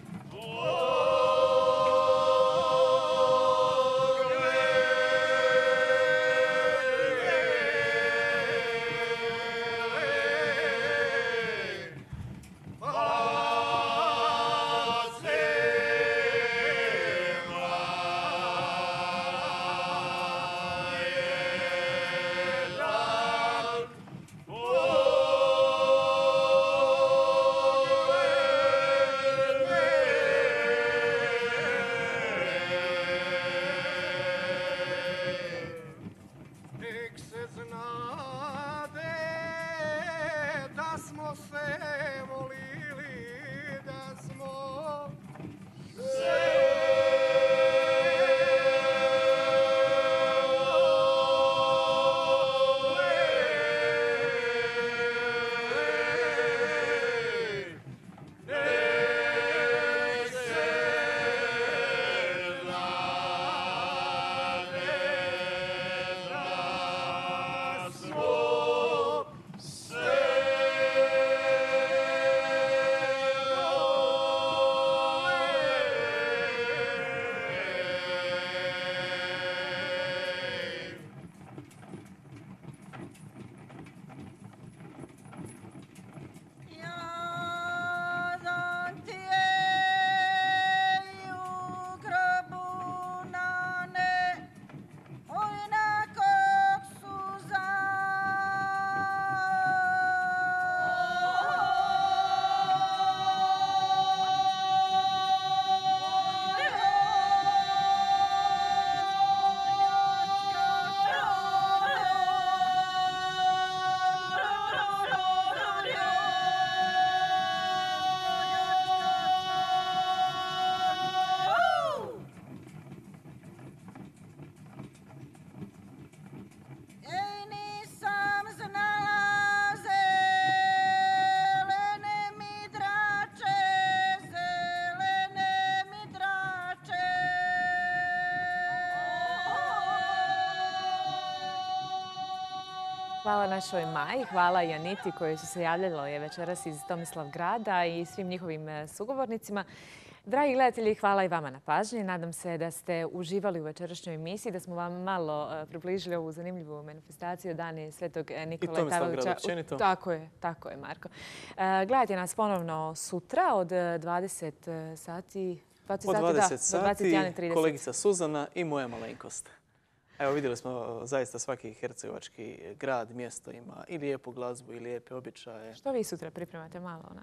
Hvala našoj Maji, hvala i Aniti koji su se javljali večeras iz Tomislav grada i svim njihovim sugovornicima. Dragi gledatelji, hvala i vama na pažnji. Nadam se da ste uživali u večerašnjoj emisiji, da smo vam malo približili ovu zanimljivu manifestaciju Dani Svetog Nikole Tavelića. I Tomislav grad općenito. Tako je, tako je, Marko. Gledajte nas ponovno sutra od dvadeset sati. Od dvadeset sati, kolegica Suzana i moja malenkost. Evo, vidjeli smo zaista svaki hercegovački grad, mjesto ima i lijepu glazbu i lijepe običaje. Što vi sutra pripremate malo onako?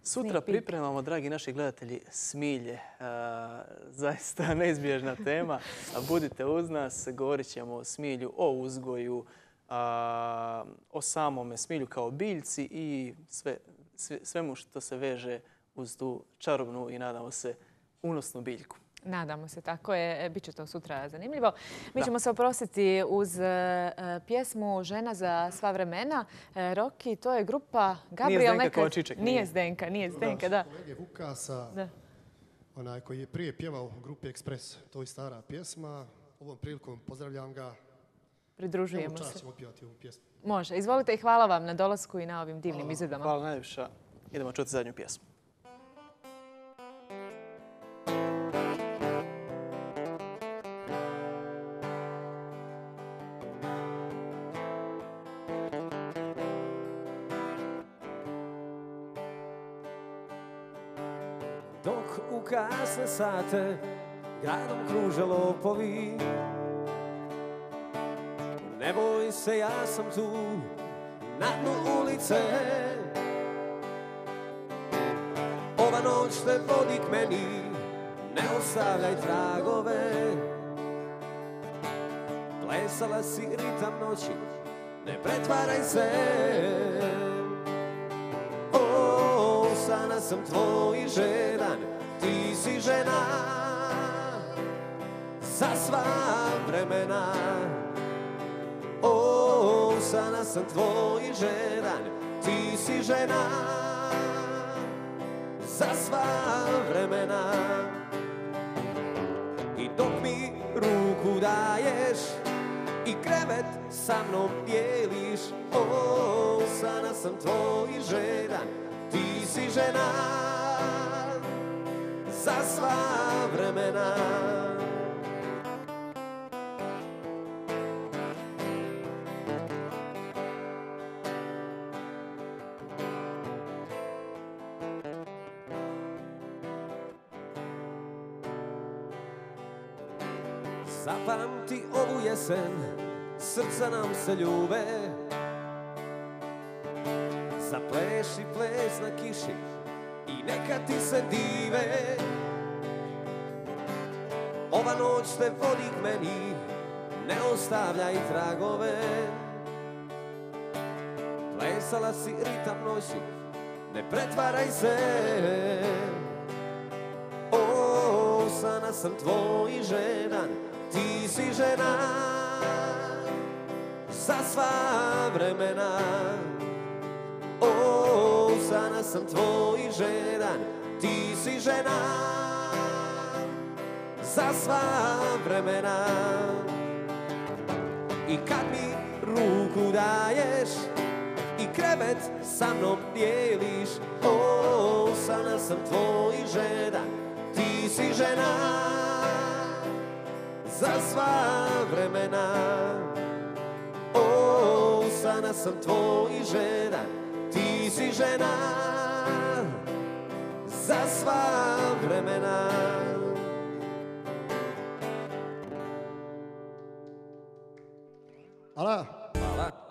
Sutra pripremamo, dragi naši gledatelji, smilje. Zaista neizbježna tema. Budite uz nas, govorit ćemo o smilju, o uzgoju, o samome smilju kao biljci i svemu što se veže uz tu čarobnu i nadamo se unosnu biljku. Nadamo se, tako je. Biće to sutra zanimljivo. Mi ćemo se oprostiti uz pjesmu Žena za sva vremena. Roki, to je grupa Gabriel. Nije Zdenka Kovačiček. Nije Zdenka, nije Zdenka, da. Kolege Vukasa, onaj koji je prije pjevao u grupi Ekspres. To je stara pjesma. Ovom prilikom pozdravljam ga. Pridružujemo se. Evo čas ćemo pjevati ovu pjesmu. Može. Izvolite i hvala vam na dolasku i na ovim divnim izvedbama. Hvala najviše. Idemo čuti zadnju pjesmu. Dok u kasne sate gradom kruže lopovi, ne boj se, ja sam tu na dnu ulice. Ova noć te vodi k meni, ne ostavljaj tragove. Plesala si ritam noći, ne pretvaraj se. O, sana sam tvoj žedan, ti si žena za sva vremena. O, sana sam tvoj žedan, ti si žena za sva vremena. I dok mi ruku daješ i krevet sa mnom dijeliš, o, sana sam tvoj žedan, ti si žena za sva vremena. Zapamti ovu jesen, srca nam se ljube. Zapleši ples na kiši i neka ti se dive. Ova noć te vodi k meni, ne ostavljaj tragove. Plesala si ritam noći, ne pretvaraj se. O, sana sam tvoj žedan, ti si žena za sva vremena. O, sana sam tvoj žedan, ti si žena za sva vremena. I kad mi ruku daješ i krevet sa mnom dijeliš, o, sana sam tvoj žedan, ti si žena za sva vremena. O, sana sam tvoj žedan, ti si žena za sva vremena. Hvala. Hvala.